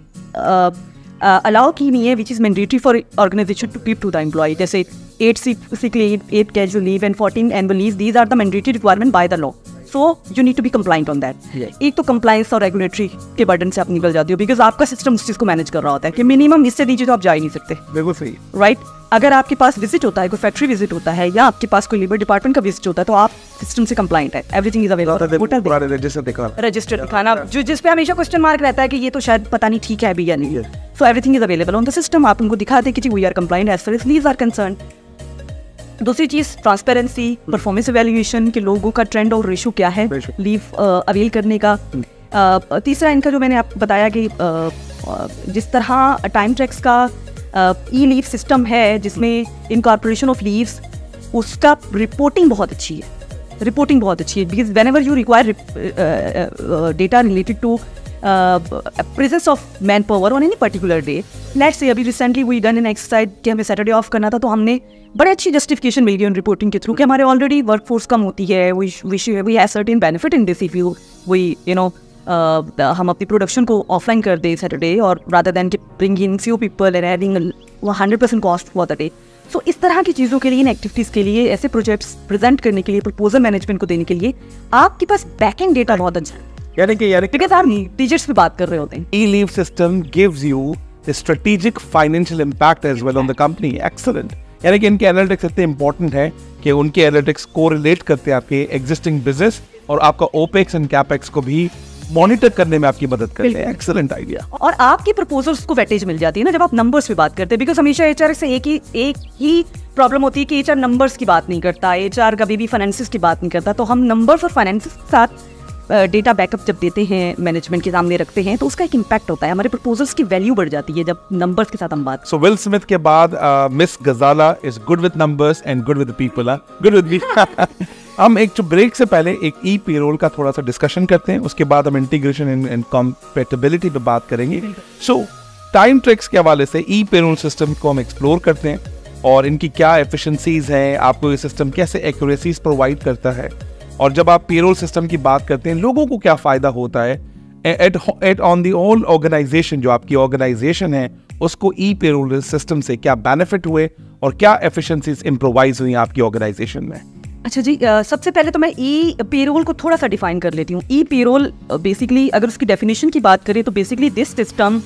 allow की नहीं है, which is mandatory for organization to give to the employee, जैसे eight sick leave, eight casual leave and fourteen annual leave. These are the mandatory requirement by the law. So you need to be compliant on that. Yes. एक तो compliance और regulatory के burden से आप निकल जाते हो, because आपका system उस चीज़ को manage कर रहा होता है कि minimum इससे दीजिए तो आप जा ही नहीं सकते। बिल्कुल सही। Right? अगर आपके पास विजिट होता है, कोई फैक्ट्री विजिट होता है, या आपके पास कोई लेबर डिपार्टमेंट का विजिट होता है, तो आप सिस्टम से कंप्लाइंट है, एवरीथिंग इज अवेलेबल। रजिस्टर दिखाना, जो जिस पे हमेशा क्वेश्चन मार्क रहता है कि ये तो शायद पता नहीं ठीक है अभी या नहीं, so everything is available on the system. आप उनको दिखा दे कि we are compliant as far as leaves are concern. दूसरी चीज़ ट्रांसपेरेंसी, परफॉर्मेंस इवैल्यूएशन, के लोगों का ट्रेंड और रेशो क्या है लीव अवेल करने का, uh, तीसरा इनका जो मैंने आपको बताया कि uh, जिस तरह टाइम ट्रैक्स का ई लीव सिस्टम है जिसमें इनकॉर्पोरेशन ऑफ लीव्स, उसका रिपोर्टिंग बहुत अच्छी है, रिपोर्टिंग बहुत अच्छी है because whenever you require data related to presence of man power on any particular day, let's say अभी recently we done in exercise कि हमें सैटरडे ऑफ करना था, तो हमने बड़े अच्छी जस्टिफिकेशन मिल गई उन रिपोर्टिंग के थ्रू कि हमारे ऑलरेडी वर्क फोर्स कम होती है, we we have certain benefit in this if you we you know हम अपनी प्रोडक्शन को ऑफलाइन कर दे सैटरडे, और rather than bring in few people and having hundred percent cost for the day. So इस तरह की चीज़ों के लिए, इन एक्टिविटीज़ के लिए, ऐसे प्रोजेक्ट्स प्रेजेंट करने के लिए, प्रपोजल मैनेजमेंट को देने के लिए आपके पास बैक एंड डेटा बहुत अच्छा है, यानी कि यानी बिकॉज आप टीचर्स पे बात कर रहे होते हैं। E leave system gives you the strategic financial impact as well on the company. Excellent. यानी कि इनके एनालिटिक्स इतने इंपॉर्टेंट है कि उनके एनालिटिक्स को रिलेट करते हैं आपके एग्जिस्टिंग बिजनेस और आपका ओपेक्स एंड कैपेक्स को भी मॉनिटर करने में आपकी मदद करते हैं। Excellent idea. और आपकी प्रपोजल्स को वेटेज मिल जाती है ना जब आप नंबर्स पे बात करते हैं, बिकॉज हमेशा एचआर से एक ही एक ही प्रॉब्लम होती है कि एचआर नंबर्स की बात नहीं करता, एचआर कभी भी फाइनेंसिस की बात नहीं करता। तो हम नंबर्स और फाइनेंसिस के साथ डेटा बैकअप जब देते हैं, मैनेजमेंट के सामने रखते हैं, तो उसका एक इम्पैक्ट होता है, हमारे प्रपोजल्स की वैल्यू बढ़ जाती है जब नंबर्स के साथ हम बात। सो विल स्मिथ के बाद miss Ghazala is good with numbers and good with people, good with me. हम एक जो ब्रेक से पहले एक ई पेरोल का थोड़ा सा डिस्कशन करते हैं, उसके बाद हम इंटीग्रेशन एंड कॉम्पेटिबिलिटी पे बात करेंगे। सो टाइम ट्रैक्स के हवाले से ई पेरोल सिस्टम को हम एक्सप्लोर करते हैं और इनकी क्या एफिशिएंसीज हैं, आपको ये सिस्टम कैसे एक्यूरेसीज प्रोवाइड करता है, और जब आप पेरोल सिस्टम की बात करते हैं लोगों को क्या फायदा होता है at at on the whole organization, जो आपकी ऑर्गेनाइजेशन है उसको ई पेरोल सिस्टम से क्या बेनिफिट हुए और क्या एफिशिएंसीज इम्प्रोवाइज हुई आपकी ऑर्गेनाइजेशन में। अच्छा जी, uh, सबसे पहले तो मैं ई पेरोल को थोड़ा सा डिफाइन कर लेती हूँ। ई पेरोल बेसिकली अगर उसकी डेफिनेशन की बात करें तो basically this system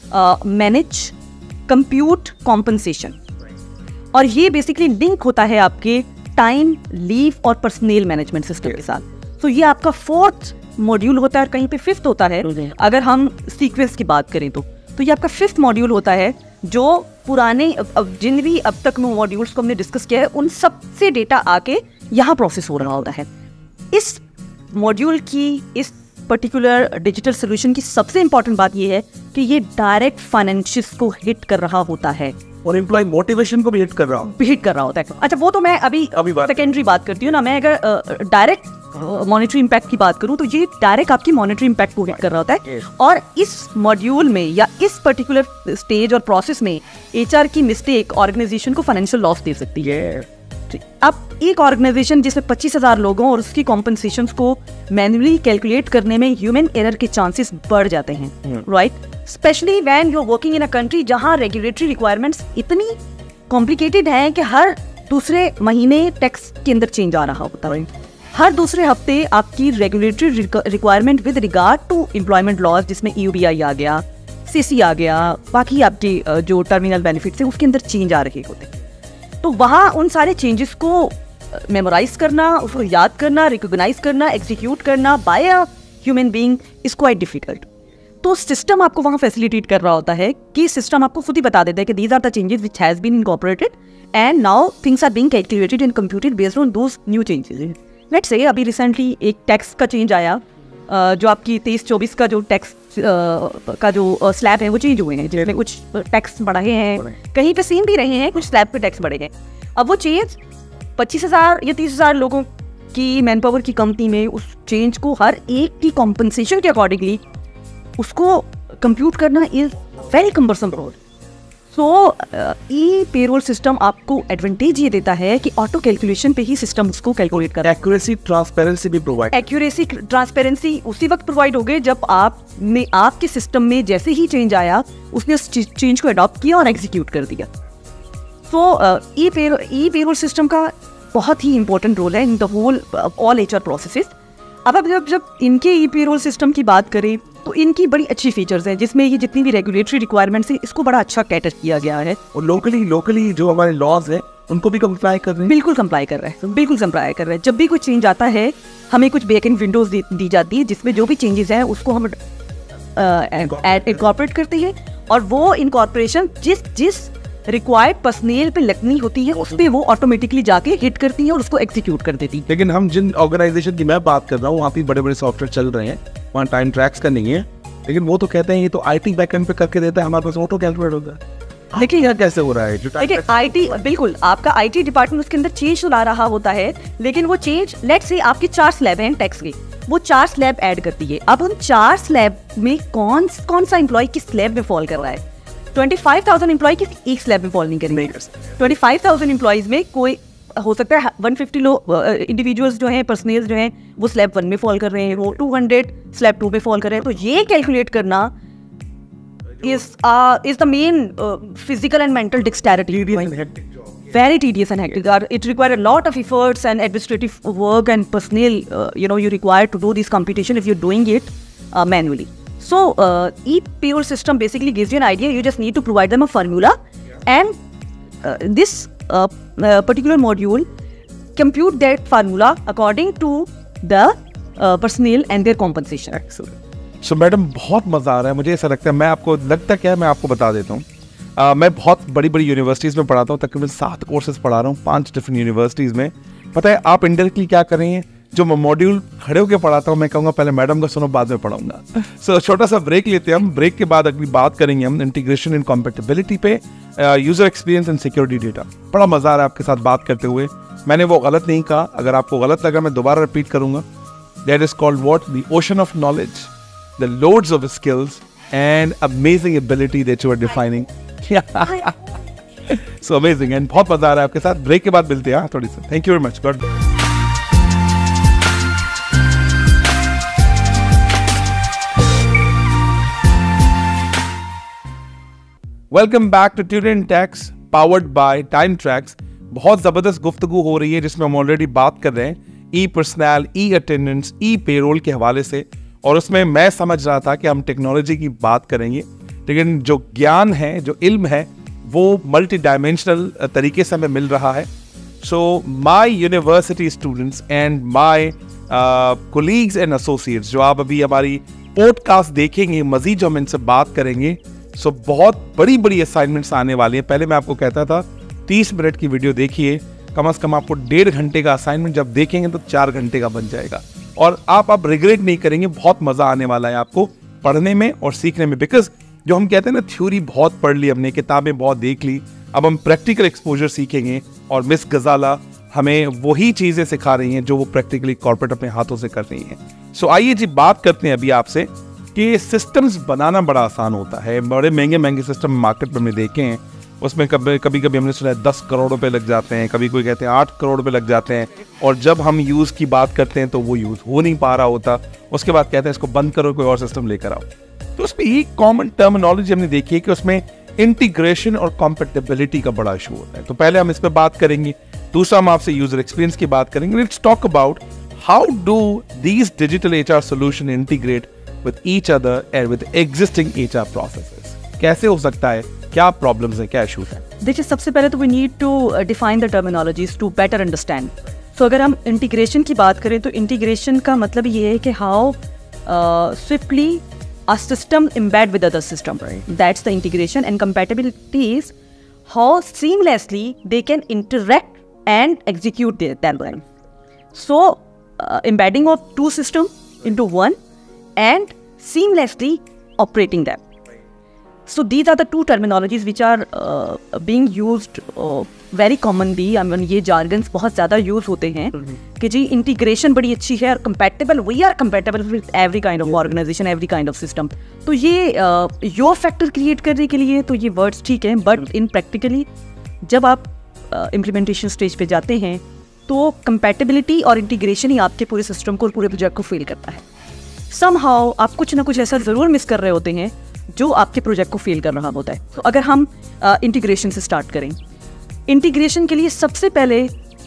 manage compute compensation, और ये बेसिकली लिंक होता है आपके टाइम, लीव और पर्सनल मैनेजमेंट सिस्टम के साथ। तो ये आपका फोर्थ मॉड्यूल होता है और कहीं पे फिफ्थ होता है अगर हम सीक्वेंस की बात करें तो तो ये आपका फिफ्थ मॉड्यूल होता है, जो पुराने अब जिन भी अब तक मॉड्यूल्स को हमने डिस्कस किया है उन सब से डेटा आके यहाँ प्रोसेस हो रहा होता है। इस मॉड्यूल की, इस पर्टिकुलर डिजिटल सोल्यूशन की सबसे इंपॉर्टेंट बात ये है कि ये डायरेक्ट फाइनेंशियल्स को हिट कर रहा होता है और एम्प्लॉय मोटिवेशन को भी हिट कर रहा हूँ हिट कर रहा होता है। अच्छा, वो तो मैं अभी सेकेंडरी बात करती हूँ ना। मैं अगर डायरेक्ट मॉनेटरी इम्पैक्ट की बात करूँ तो ये डायरेक्ट आपकी मॉनेटरी इम्पैक्ट को हिट कर रहा होता है, और इस मॉड्यूल में या इस पर्टिकुलर स्टेज और प्रोसेस में एचआर की मिस्टेक ऑर्गेनाइजेशन को फाइनेंशियल लॉस दे सकती है। अब एक ऑर्गेनाइजेशन जिसमें पच्चीस हजार लोगों और उसकी कॉम्पनसेशन को मैन्युअली कैलकुलेट करने में ह्यूमन एरर के चांसेस बढ़ जाते हैं, right? Specially when you are working in a country जहां रेगुलेटरी रिक्वायरमेंट्स इतनी कॉम्प्लिकेटेड हैं कि हर दूसरे महीने टैक्स के अंदर चेंज आ रहा होता है, हर दूसरे हफ्ते आपकी regulatory requirement with regard to employment laws, जिसमें ईयूबीआई आ गया, सीसी आ गया, बाकी आपके जो टर्मिनल बेनिफिट्स हैं उसके अंदर चेंज आ रहे होते हैं। तो वहाँ उन सारे चेंजेस को मेमोराइज करना, उसको याद करना, रिकॉग्नाइज करना, एग्जीक्यूट करना by a human being is quite difficult. तो सिस्टम आपको वहाँ फैसिलिटेट कर रहा होता है कि सिस्टम आपको खुद ही बता देता है कि these are the changes which has been incorporated and now things are being calculated and computed based on those new changes. Let's say अभी रिसेंटली एक टैक्स का चेंज आया, जो आपकी तेईस चौबीस का जो टैक्स का जो स्लैब है वो चेंज हुए हैं, जिसमें कुछ टैक्स बढ़े हैं, कहीं पे सेम भी रहे हैं, कुछ स्लैब पे टैक्स बढ़े हैं। अब वो चेंज पच्चीस हजार या तीस हजार लोगों की मैन पावर की कंपनी में उस चेंज को हर एक की कॉम्पनसेशन के अकॉर्डिंगली उसको कंप्यूट करना is very cumbersome road. So e payroll system आपको एडवांटेज ये देता है कि ऑटो कैलकुलेशन पे ही सिस्टम उसको कैलकुलेट कर, एक्यूरेसी ट्रांसपेरेंसी भी प्रोवाइड एक्यूरेसी ट्रांसपेरेंसी उसी वक्त प्रोवाइड हो गए जब आप ने आपके सिस्टम में जैसे ही चेंज आया उसने उस चेंज को अडॉप्ट किया और एग्जीक्यूट कर दिया। So e payroll e payroll system का बहुत ही इंपॉर्टेंट रोल है in the whole all HR processes. अब अब जब जब इनके ई पेरोल सिस्टम की बात करें तो इनकी बड़ी अच्छी फीचर्स हैं, जिसमें ये जितनी भी रेगुलेटरी रिक्वायरमेंट्स हैं इसको बड़ा अच्छा कैटर किया गया है, और लोकली लोकली जो हमारे लॉज हैं उनको भी कंप्लाई कर रहे हैं। बिल्कुल कंप्लाई कर रहे हैं, बिल्कुल कंप्लाई कर रहे हैं। जब भी कोई चेंज आता है हमें कुछ बैकएंड विंडोज दी, दी जाती है जिसमें जो भी चेंजेस हैं उसको हम इनकॉर्पोरेट करते हैं, और वो इनकॉर्पोरेशन जिस जिस रिक्वायर्ड पर्सनल पे लगनी होती है उस पे वो ऑटोमेटिकली जाके हिट करती है और उसको एग्जीक्यूट कर देती है। लेकिन हम जिन ऑर्गेनाइजेशन की मैं बात कर रहा हूँ वहाँ पे बड़े बड़े सॉफ्टवेयर चल रहे हैं वहाँ टाइम ट्रैक्स का नहीं है, लेकिन वो तो कहते हैं ये तो आईटी बैकएंड पे करके देता है, हमारे पास ऑटो कैलकुलेट होता है। देखिए यहाँ कैसे हो रहा है जो देखिए आईटी, बिल्कुल आपका आईटी डिपार्टमेंट उसके अंदर चेंज ला रहा होता है, लेकिन वो चेंज लेट्स से आपके चार स्लैब हैं टैक्स के, वो चार स्लैब ऐड करती है। अब हम चार स्लैब में कौन कौन सा एम्प्लॉय किस स्लैब में फॉल कर रहा है? पच्चीस हज़ार एम्प्लॉय किसी एक स्लैब में फॉल नहीं करेंगे। पच्चीस हज़ार एम्प्लॉयज में कोई हो सकता है एक सौ पचास लोग इंडिविजुअल्स जो हैं, पर्सनल्स जो हैं, वो स्लैब वन में फॉल कर रहे हैं, वो दो सौ स्लैब टू में फॉल कर रहे हैं। तो ये कैलकुलेट करना is uh, is the main uh, physical and mental dexterity. Very tedious and hectic. Uh, it requires a lot of efforts and administrative work and personnel. Uh, you know, you require to do this computation if you're doing it uh, manually. So, uh, e-payroll system basically gives you an idea. You just need to provide them a formula, and uh, this uh, uh, particular module compute that formula according to the uh, personnel and their compensation. Excellent. So so, madam बहुत मज़ा आ रहा है मुझे। ऐसा लगता है, मैं आपको लगता क्या है, मैं आपको बता देता हूँ। uh, मैं बहुत बड़ी बड़ी यूनिवर्सिटीज़ में पढ़ाता हूँ, तकरीबन सात कोर्सेज पढ़ा रहा हूँ पांच डिफरेंट यूनिवर्सिटीज़ में। पता है आप इंडायरेक्टली क्या कर रहे हैं, जो मैं मॉड्यूल खड़े होकर पढ़ाता हूँ, मैं कहूँगा पहले मैडम का सुनो, बाद में पढ़ाऊंगा। सो so, छोटा सा ब्रेक लेते हैं हम। ब्रेक के बाद अगली बात करेंगे हम इंटीग्रेशन इन कॉम्पेटिबिलिटी पे, user experience and security data. बड़ा मज़ा आ रहा है आपके साथ बात करते हुए। मैंने वो गलत नहीं कहा, अगर आपको गलत लगा मैं दोबारा रिपीट करूँगा। That is called what? The ocean of knowledge, the loads of skills and amazing ability that you are defining. So amazing and बहुत मजा आ रहा है आपके साथ। ब्रेक के बाद मिलते हैं थोड़ी सी। Thank you very much. God bless. Welcome back to Turin Tax powered by Time Tracks. बहुत जबरदस्त गुफ्तगू हो रही है जिसमें हम ऑलरेडी बात कर रहे हैं e personnel, e attendance, e payroll के हवाले से, और उसमें मैं समझ रहा था कि हम टेक्नोलॉजी की बात करेंगे, लेकिन जो ज्ञान है, जो इल्म है, वो मल्टी डायमेंशनल तरीके से हमें मिल रहा है। So my university students and my colleagues and associates, जो आप अभी हमारी पॉडकास्ट देखेंगे, मजीद जो हम इनसे बात करेंगे, सो so बहुत बड़ी बड़ी असाइनमेंट्स आने वाली हैं। पहले मैं आपको कहता था तीस मिनट की वीडियो देखिए, कम से कम आपको डेढ़ घंटे का असाइनमेंट जब देखेंगे तो चार घंटे का बन जाएगा, और आप आप रिग्रेट नहीं करेंगे। बहुत मजा आने वाला है आपको पढ़ने में और सीखने में, बिकॉज जो हम कहते हैं ना, थ्योरी बहुत पढ़ ली हमने, किताबें बहुत देख ली, अब हम प्रैक्टिकल एक्सपोजर सीखेंगे, और मिस गजाला हमें वही चीजें सिखा रही हैं जो वो प्रैक्टिकली कॉर्पोरेट अपने हाथों से कर रही हैं। सो so, आइए जी बात करते हैं अभी आपसे कि सिस्टम्स बनाना बड़ा आसान होता है। बड़े महंगे महंगे सिस्टम मार्केट में हमने देखे हैं, उसमें कभी कभी कभी हमने सुना है दस करोड़ रुपए लग जाते हैं, कभी कोई कहते हैं आठ करोड़ रुपए लग जाते हैं, और जब हम यूज़ की बात करते हैं तो वो यूज़ हो नहीं पा रहा होता। उसके बाद कहते हैं इसको बंद करो, कोई और सिस्टम लेकर आओ। तो उसमें एक कॉमन टर्मिनोलॉजी हमने देखी है कि उसमें इंटीग्रेशन और कॉम्पेटिबिलिटी का बड़ा इशू होता है। तो पहले हम इस पर बात करेंगे, दूसरा हम आपसे यूजर एक्सपीरियंस की बात करेंगे। Let's talk about how do these digital HR solution integrate with each other and with existing HR processes. कैसे हो सकता है, क्या प्रॉब्लम्स हैं, क्या इशूज हैं? देखिए, सबसे पहले तो we need to define the terminologies to better understand. So अगर हम इंटीग्रेशन की बात करें तो इंटीग्रेशन का मतलब ये है कि how swiftly a system embed with other system. Right. That's the integration. And compatibility is how seamlessly they can interact and execute their timeline. So uh, embedding of two systems into one and seamlessly operating them. So these are the two terminologies which are uh, being used uh, very commonly. I mean, ये jargons बहुत ज़्यादा use होते हैं कि जी integration बड़ी अच्छी है और compatible, we are compatible with every kind of organization, every kind of system. तो ये uh, your factor create करने के लिए तो ये words ठीक हैं, but in practically जब आप uh, implementation stage पे जाते हैं तो compatibility और integration ही आपके पूरे system को, पूरे project को fail करता है। Somehow आप कुछ ना कुछ ऐसा ज़रूर मिस कर रहे होते हैं जो आपके प्रोजेक्ट को फेल कर रहा होता है। तो अगर हम इंटीग्रेशन uh, से स्टार्ट करें, इंटीग्रेशन के लिए सबसे पहले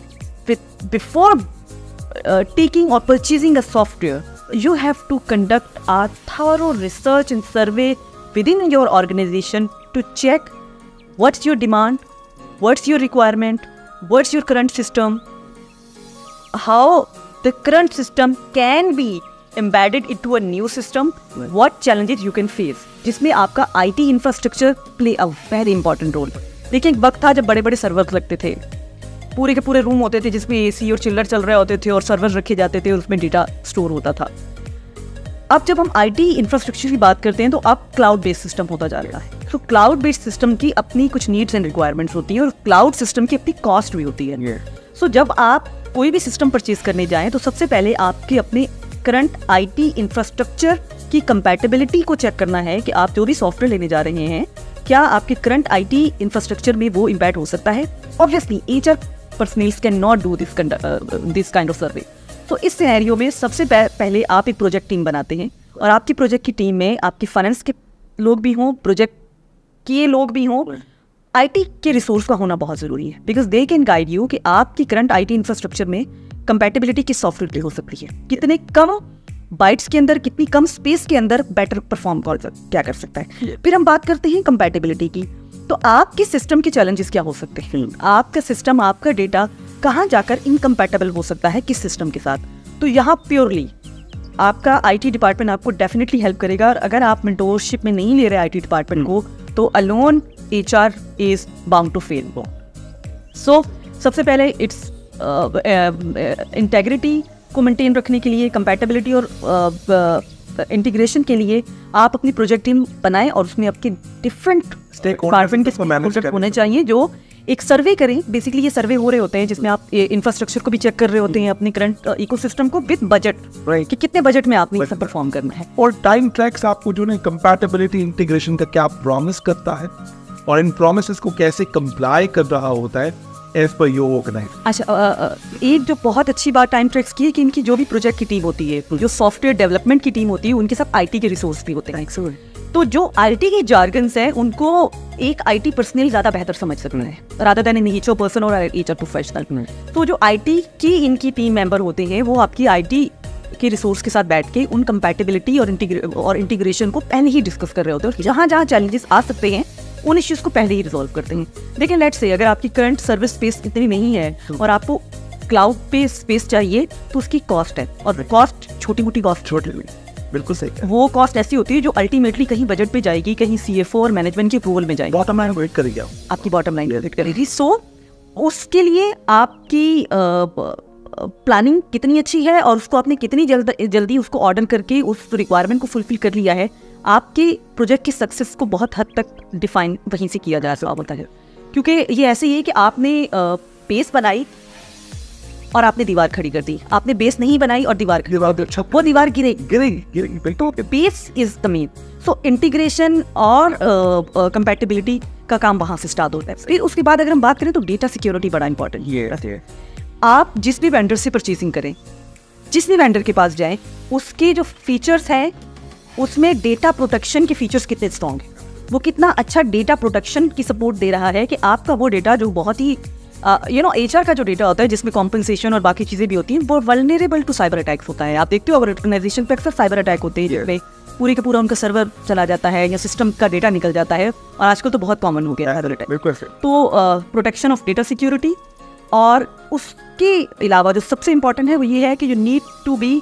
बिफोर टेकिंग और purchasing a software you have to conduct a thorough research and survey within your organisation to check what's your demand, what's your requirement, what's your current system, how the current system can be embedded into a new system, what challenges you can face, जिसमें आपका I T infrastructure play a very important role. देखिए, एक वक्त था जब बड़े बड़े server लगते थे, पूरे के पूरे रूम होते थे जिसमें एसी और चिल्लर चल रहे होते थे और सर्वर रखे जाते थे और उसमें डेटा स्टोर होता था। अब जब हम आईटी इंफ्रास्ट्रक्चर की बात करते हैं तो अब क्लाउड बेस्ड सिस्टम होता जा रहा है। तो क्लाउड बेस्ड सिस्टम की अपनी कुछ नीड्स एंड रिक्वायरमेंट्स होती हैं और क्लाउड सिस्टम की अपनी कॉस्ट भी होती है। सो so, जब आप कोई भी सिस्टम परचेज करने जाएं तो सबसे पहले आपके अपने करंट आईटी इंफ्रास्ट्रक्चर की कंपैटिबिलिटी को चेक करना है कि आप जो भी सॉफ्टवेयर लेने जा रहे हैं क्या आपके करंट आईटी इंफ्रास्ट्रक्चर में वो इम्पैक्ट हो सकता है। Obviously HR personnels can not do this this kind of survey. तो इस सिनेरियो में सबसे पहले आप एक प्रोजेक्ट टीम बनाते हैं और आपकी प्रोजेक्ट की टीम में आपकी फाइनेंस के लोग भी हों, प्रोजेक्ट के लोग भी हों, आईटी के रिसोर्स का होना बहुत ज़रूरी है because they can guide you कि आपकी करंट आईटी इंफ्रास्ट्रक्चर में कंपैटिबिलिटी किस सॉफ्टवेयर पे हो सकती है, कितने कम बाइट्स के अंदर, कितनी कम स्पेस के अंदर बेटर परफॉर्म क्या कर सकता है। फिर हम बात करते हैं कंपैटिबिलिटी की। तो आपके सिस्टम के चैलेंजेस क्या हो सकते हैं, आपका सिस्टम, आपका डेटा कहाँ जाकर इनकम्पैटिबल हो सकता है किस सिस्टम के साथ। तो यहाँ प्योरली आपका आईटी डिपार्टमेंट आपको डेफिनेटली हेल्प करेगा। और अगर आप मेंटोरशिप में नहीं ले रहे आईटी डिपार्टमेंट को तो alone HR is bound to fail. So सबसे पहले इट्स इंटेग्रिटी को मेंटेन रखने के लिए, कंपैटिबिलिटी और इंटीग्रेशन uh, uh, के लिए आप अपनी प्रोजेक्ट टीम बनाएं और उसमें आपके डिफरेंट डिपार्टमेंट के होने चाहिए जो एक सर्वे करें। बेसिकली ये सर्वे हो रहे होते हैं जिसमें आप इंफ्रास्ट्रक्चर को भी चेक कर रहे होते हैं, अपने करंट इकोसिस्टम को विद बजट, कि कितने बजट में आपने सब परफॉर्म करना है। और टाइम ट्रैक्स आपको जो है कंपैटिबिलिटी इंटीग्रेशन का क्या प्रॉमिस करता है और इन प्रॉमिसेस को कैसे कंप्लाई कर रहा होता है एज पर योर ऑर्गेनाइजेशन। अच्छा, एक जो बहुत अच्छी बात टाइम ट्रैक्स की है कि इनकी जो भी प्रोजेक्ट की टीम होती है, जो सॉफ्टवेयर डेवलपमेंट की टीम होती है, उनके साथ आईटी के रिसोर्स भी होते हैं। तो जो आईटी के जार्गन्स हैं उनको एक आईटी पर्सनल ज्यादा बेहतर समझ सकना है rather than an HR person और एचआर प्रोफेशनल। तो जो आईटी की इनकी टीम मेंबर होते हैं वो आपकी आईटी के रिसोर्स के साथ बैठ के उन कंपैटिबिलिटी और और इंटीग्रेशन को पहले ही डिस्कस कर रहे होते हैं और जहाँ जहाँ चैलेंजेस आ सकते हैं उन इश्यूज को पहले ही रिजॉल्व करते हैं। लेकिन लेट्स से अगर आपकी करंट सर्विस स्पेस इतनी नहीं है और आपको क्लाउड पे स्पेस चाहिए तो उसकी कॉस्ट है, और कॉस्ट छोटी मोटी कॉस्ट छोटी बिल्कुल सही है। वो कॉस्ट ऐसी होती है जो अल्टीमेटली कहीं बजट पे जाएगी, कहीं सीएफओ और मैनेजमेंट के अप्रूवल में जाएगी, बॉटम लाइन वेट करेगी, आपकी बॉटम लाइन वेट करेगी। सो उसके लिए आपकी प्लानिंग कितनी अच्छी है और उसको आपने कितनी जल्द जल्दी उसको ऑर्डर करके उस रिक्वायरमेंट को फुलफिल कर लिया है, आपके प्रोजेक्ट की सक्सेस को बहुत हद तक डिफाइन वहीं से किया जा सकता है। क्योंकि ये ऐसे ही है कि आपने बेस बनाई और आपने दीवार खड़ी कर दी, आपने बेस नहीं बनाई और दीवार दीवार वो दीवार गिरेगी गिरेगी गिरेगी तो base is the main. So integration और कंपैटिबिलिटी uh, uh, का काम वहां से स्टार्ट होता है। फिर उसके बाद अगर हम बात करें तो डेटा सिक्योरिटी बड़ा इंपॉर्टेंट है। आप जिस भी वेंडर से परचेसिंग करें, जिस भी वेंडर के पास जाएं, उसके जो फीचर्स हैं उसमें डेटा प्रोटेक्शन के फीचर्स कितने स्ट्रॉन्ग हैं, वो कितना अच्छा डेटा प्रोटेक्शन की सपोर्ट दे रहा है कि आपका वो डेटा जो बहुत ही यू नो एचआर का जो डेटा होता है जिसमें कॉम्पनसेशन और बाकी चीज़ें भी होती हैं वो वल्नरेबल टू साइबर अटैक्स होता है। आप देखते हो ऑर्गेनाइजेशन पे अक्सर साइबर अटैक होते हैं जिसमें पूरी का पूरा उनका सर्वर चला जाता है या सिस्टम का डेटा निकल जाता है, और आजकल तो बहुत कॉमन हो गया है। तो प्रोटेक्शन ऑफ डेटा सिक्योरिटी, और उसके अलावा जो सबसे इम्पॉर्टेंट है वो ये है कि you need to be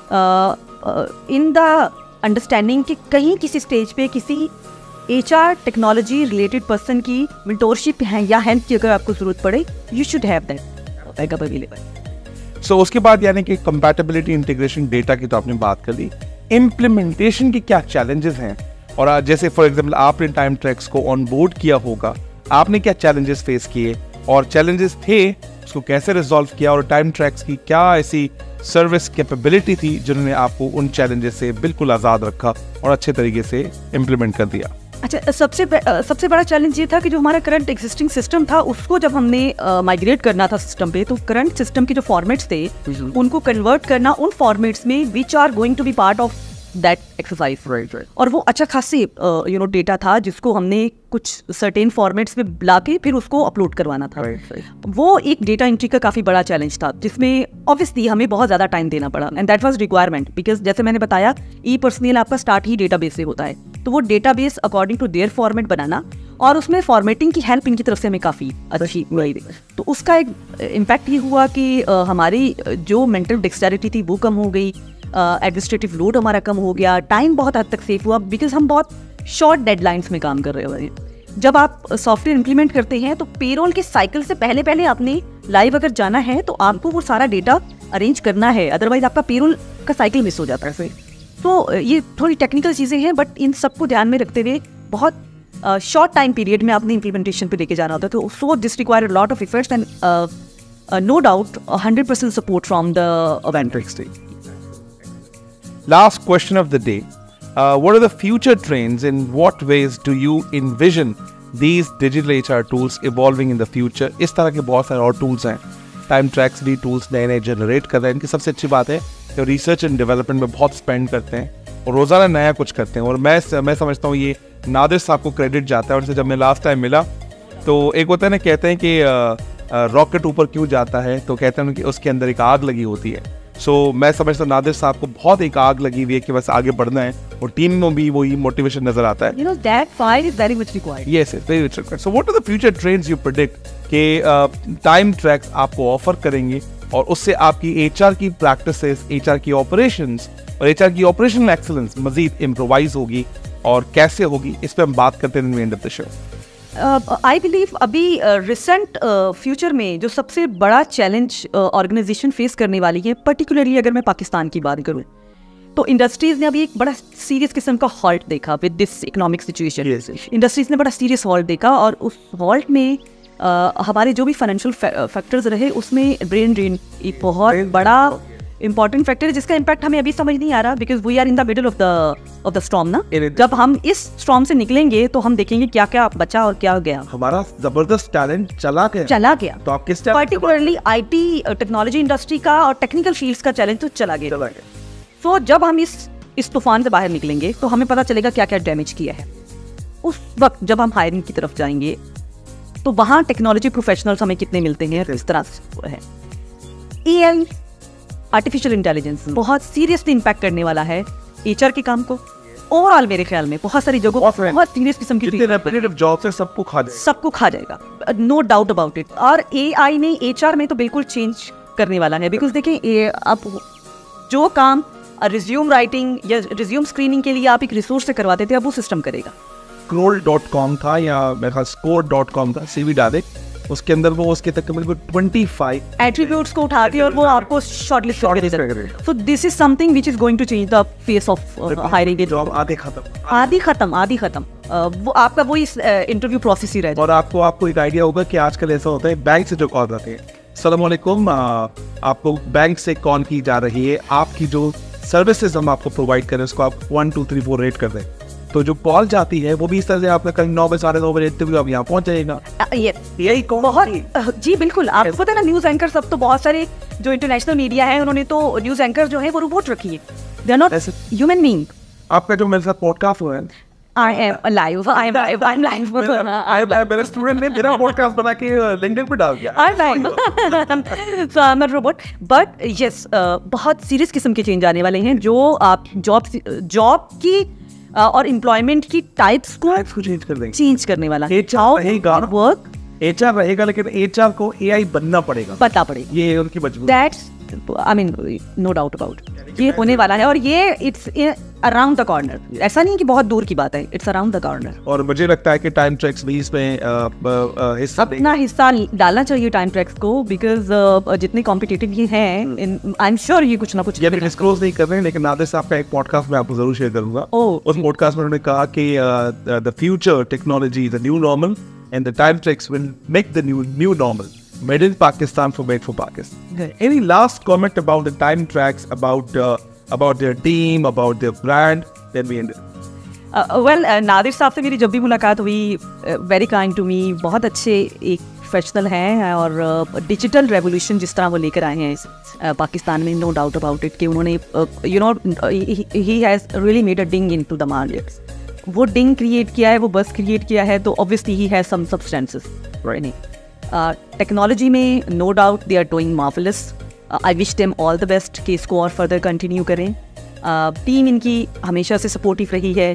in the understanding कि कहीं किसी स्टेज पे किसी एचआर टेक्नोलॉजी रिलेटेड पर्सन की मेंटोरशिप है या हेल्प की अगर आपको जरूरत पड़े, you should have that backup available. So उसके बाद यानी कि कंपैटिबिलिटी इंटीग्रेशन डेटा की तो आपने बात कर ली, इम्प्लीमेंटेशन के क्या चैलेंजेस हैं, और जैसे फॉर एग्जांपल आपने टाइम ट्रैक्स को ऑन बोर्ड किया होगा, आपने क्या चैलेंजेस फेस किए और चैलेंजेस थे उसको कैसे रिजॉल्व किया, और टाइम ट्रैक्स की क्या ऐसी सर्विस कैपेबिलिटी थी जिन्होंने आपको उन चैलेंजेस से बिल्कुल आज़ाद रखा और अच्छे तरीके से इम्प्लीमेंट कर दिया। अच्छा, सबसे सबसे बड़ा चैलेंज ये था कि जो हमारा करंट एग्जिस्टिंग सिस्टम था उसको जब हमने माइग्रेट uh, करना था सिस्टम पे, तो करंट सिस्टम के जो फॉर्मेट्स थे उनको कन्वर्ट करना उन फॉर्मेट्स में which are going to be part of that exercise, right right और वो अच्छा खासी यू नो डेटा था जिसको हमने कुछ सर्टेन फॉर्मेट्स में ला के फिर उसको अपलोड करवाना था। right, right. वो एक डेटा एंट्री का काफ़ी बड़ा चैलेंज था जिसमें ऑब्वियसली हमें बहुत ज़्यादा टाइम देना पड़ा, and that was requirement because जैसे मैंने बताया ई पर्सनल आपका स्टार्ट ही डेटाबेस से होता है, तो वो database according to their format बनाना और उसमें फॉर्मेटिंग की हेल्प इनकी तरफ से हमें काफ़ी अच्छी मिली। तो उसका एक इम्पैक्ट ये हुआ कि uh, हमारी जो मेंटल डेक्सटेरिटी थी वो कम हो गई, एडमिनिस्ट्रेटिव uh, लोड हमारा कम हो गया, टाइम बहुत हद तक सेफ हुआ बिकॉज हम बहुत शॉर्ट डेडलाइंस में काम कर रहे हुए हैं। जब आप सॉफ्टवेयर इंप्लीमेंट करते हैं तो पेरोल के साइकिल से पहले पहले आपने लाइव अगर जाना है तो आपको वो सारा डेटा अरेंज करना है, अदरवाइज आपका पेरोल का साइकिल मिस हो जाता है। तो ये थोड़ी टेक्निकल चीज़ें हैं, बट इन सबको ध्यान में रखते हुए बहुत शॉर्ट टाइम पीरियड में आपने इम्प्लीमेंटेशन पे लेके जाना होता है. तो so this require lot of efforts and no doubt hundred percent support from the vendors. Last question of the day. Uh, what are the future trends? In what ways do you envision these digital H R tools evolving in the future? इस तरह के बहुत सारे और tools हैं. Time Tracks भी tools नए नए generate कर रहे हैं. इनकी सबसे अच्छी बात है कि रिसर्च एंड डेवलपमेंट में बहुत स्पेंड करते हैं और रोज़ाना नया कुछ करते हैं. और मैं मैं समझता हूँ ये नादिर साहब को क्रेडिट जाता है. उनसे जब मैं लास्ट टाइम मिला तो एक होता है ना, कहते हैं कि रॉकेट ऊपर क्यों जाता है, तो कहते हैं कि उसके अंदर एक आग लगी होती है. सो so, मैं समझता हूँ नादिर साहब को बहुत एक आग लगी हुई है कि बस आगे बढ़ना है, और टीम में भी वही मोटिवेशन नजर आता है. You know, that fire is very much required. Yes, it's very much required. So what are the future trends you predict कि टाइम uh, ट्रैक्स आपको ऑफर करेंगे और उससे आपकी एचआर की प्रैक्टिसेस, एचआर की ऑपरेशंस और एचआर की ऑपरेशनल एक्सीलेंस मजीद इम्प्रोवाइज होगी, और कैसे होगी इस पे हम बात करते हैं end of the show. I believe अभी रिसेंट फ्यूचर में जो सबसे बड़ा चैलेंज ऑर्गेनाइजेशन फेस करने वाली है, पर्टिकुलरली अगर मैं पाकिस्तान की बात करूँ, तो इंडस्ट्रीज ने अभी एक बड़ा सीरियस किस्म का हॉल्ट देखा with this economic situation. Industries ने बड़ा सीरियस हॉल्ट देखा, और उस हॉल्ट में uh, हमारे जो भी फाइनेंशियल फैक्टर्स रहे उसमें ब्रेन ड्रेन एक बहुत बड़ा इंपॉर्टेंट फैक्टर है, जिसका इम्पैक्ट हमें अभी समझ नहीं आ रहा, because we are in the middle of the of the storm ना. जब हम इस स्टॉर्म से निकलेंगे तो हम देखेंगे क्या क्या बचा और क्या गया. हमारा जबरदस्त टैलेंट चला गया चला गया तो आप किस पर्टिकुलरली आईटी टेक्नोलॉजी इंडस्ट्री का और टेक्निकल फील्ड्स का चैलेंज तो चला गया. चला गया. सो जब हम इस इस तूफान से बाहर निकलेंगे तो हमें पता चलेगा क्या क्या डैमेज किया है. उस वक्त जब हम हायरिंग की तरफ जाएंगे तो वहाँ टेक्नोलॉजी प्रोफेशनल्स हमें कितने मिलते हैं, इस तरह से है. एआई आर्टिफिशियल इंटेलिजेंस बहुत सीरियसली इम्पैक्ट करने वाला है एचआर के काम को. ओवरऑल मेरे ख्याल में बहुत सारी जगहों पर बहुत सीरियस किस्म की रेपिटेटिव जॉब से सबको खा जाएगा सबको खा जाएगा नो डाउट अबाउट इट. और एआई ने एचआर में तो बिल्कुल चेंज करने वाला है, बिकॉज देखें अब जो काम रिज्यूम राइटिंग या रिज्यूम स्क्रीनिंग के लिए आप एक रिसोर्स से करवाते थे, अब वो सिस्टम करेगा. स्क्रोल डॉट कॉम था या मेरे ख्याल स्कोर डॉट कॉम था, सीवी डाले उसके अंदर वो उसके तकरीबन पच्चीस एट्रीब्यूट्स को उठा के और वो आपको शॉर्टलिस्ट करके देगा. So this is something which is going to change the face of hiring. Job आधे खत्म आधी खत्म आधी खत्म वो आपका वही इंटरव्यू प्रोसेस ही रहेगा. और आपको आपको एक आइडिया होगा कि आजकल ऐसा होता है, बैंक से जो कॉल आते हैं, अस्सलाम वालेकुम, आपको बैंक से कॉल की जा रही है, आपकी जो सर्विसेज हम आपको प्रोवाइड करें उसको आप one two three four rate कर दें. तो जो कॉल जाती है वो भी इस तरह से आपका कल नौ बजे साढ़े नौ बजे इंटरव्यू आप यहाँ पहुँच जाएगा. यही बहुत जी बिल्कुल. आप पता है ना, न्यूज एंकर सब तो बहुत सारे जो इंटरनेशनल मीडिया है उन्होंने तो न्यूज एंकर जो है वो रोबोट रखी है. They are not human being. आपका जो मेरे साथ पॉडकास्ट हुआ है, I am alive. I am live. I'm live. I am मेरे स्टूडेंट ने मेरा पॉडकास्ट बना के लिंक्डइन पे डाल दिया. I'm live. So I'm a robot. But yes, बहुत सीरियस किस्म के चेंज आने वाले हैं जो आप जॉब जॉब की और एम्प्लॉयमेंट की टाइप्स को चेंज कर देंगे. चेंज करने वाला है. एचआर रहेगा, वर्क एचआर रहेगा, लेकिन एचआर को एआई बनना पड़ेगा. पता पड़ेगा. ये उनकी मजबूरी. That's I mean no doubt about it. ये होने वाला है और ये इट्स अराउंड द कॉर्नर. ऐसा नहीं कि बहुत दूर की बात है, इट्स अराउंड द कॉर्नर. और मुझे लगता है कि टाइम ट्रैक्स भी इसमें हिस्सा ना हिस्सा डालना चाहिए टाइम ट्रैक्स को, बिकॉज जितने कॉम्पिटिटिव ये हैं, आई एम श्योर ये कुछ ना कुछ ये डिस्क्लोज नहीं कर रहे हैं, लेकिन नादिर साहब का एक पॉडकास्ट मैं आपको जरूर शेयर करूंगा. उस पॉडकास्ट में उन्होंने कहा कि the future technology is the new normal and the Time Tracks will make the new new normal. Made in Pakistan for made for Pakistan. Okay. Any last comment about the Time Tracks, about uh, about their team, about their brand? Then we end it. Uh, well, uh, Nadir साहब से मेरी जब भी मुलाकात हुई, very kind to me, बहुत अच्छे एक प्रोफेशनल हैं, और डिजिटल uh, रेवोल्यूशन जिस तरह वो लेकर आए हैं uh, पाकिस्तान में, नो डाउट अबाउट इट कि उन्होंने you know he has really made a ding into the market. वो डिंग क्रिएट किया है, वो बस क्रिएट किया है, तो obviously he has some substances. Right. Technology में no doubt they are doing marvellous. I wish them all the best कि इसको और फर्दर कंटिन्यू करें. टीम uh, इनकी हमेशा से सपोर्टिव रही है.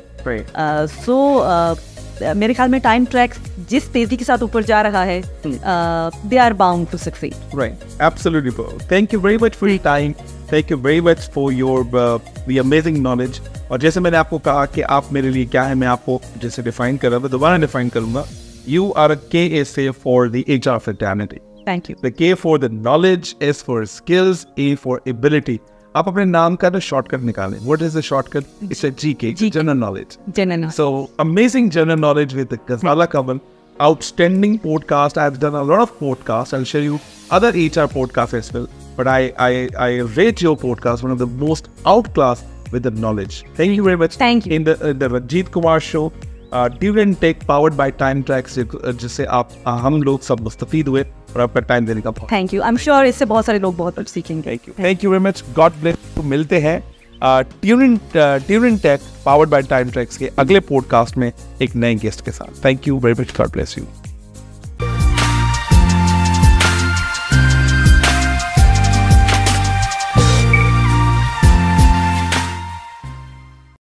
सो uh, so, uh, मेरे ख्याल में टाइम ट्रैक्स जिस तेजी के साथ ऊपर जा रहा है, they are bound to succeed. Right, absolutely. Thank you very much for your time. Thank you very much for your the amazing knowledge. और जैसे मैंने आपको कहा कि आप मेरे लिए क्या है, मैं आपको जैसे डिफाइन कर रहा हूँ दोबारा डिफाइन करूँगा. You are a K S A for the H R fraternity. Thank you. The K for the knowledge, S for skills, A for ability. आप अपने नाम का ना शॉर्टकट निकालें. What is the shortcut? It's a G K, general knowledge. General. So amazing general knowledge with Ghazala Kamal. Outstanding podcast. I've done a lot of podcasts. I'll share you other H R podcasts as well. But I, I, I rate your podcast one of the most outclass with the knowledge. Thank you very much. Thank you. In the, uh, the Ranjit Kumar show, uh, During Tech powered by Time Tracks, जिससे आप uh, हम लोग सब मुस्तफीद हुए और आपका time देने का बहुत. Thank you. I am sure इससे बहुत सारे लोग बहुत कुछ सीखेंगे. Thank you. Thank you very much. God bless. मिलते हैं Turing Turing Tech powered by Time Tracks के अगले पॉडकास्ट में एक नए गेस्ट के साथ. Thank you very much. God bless you.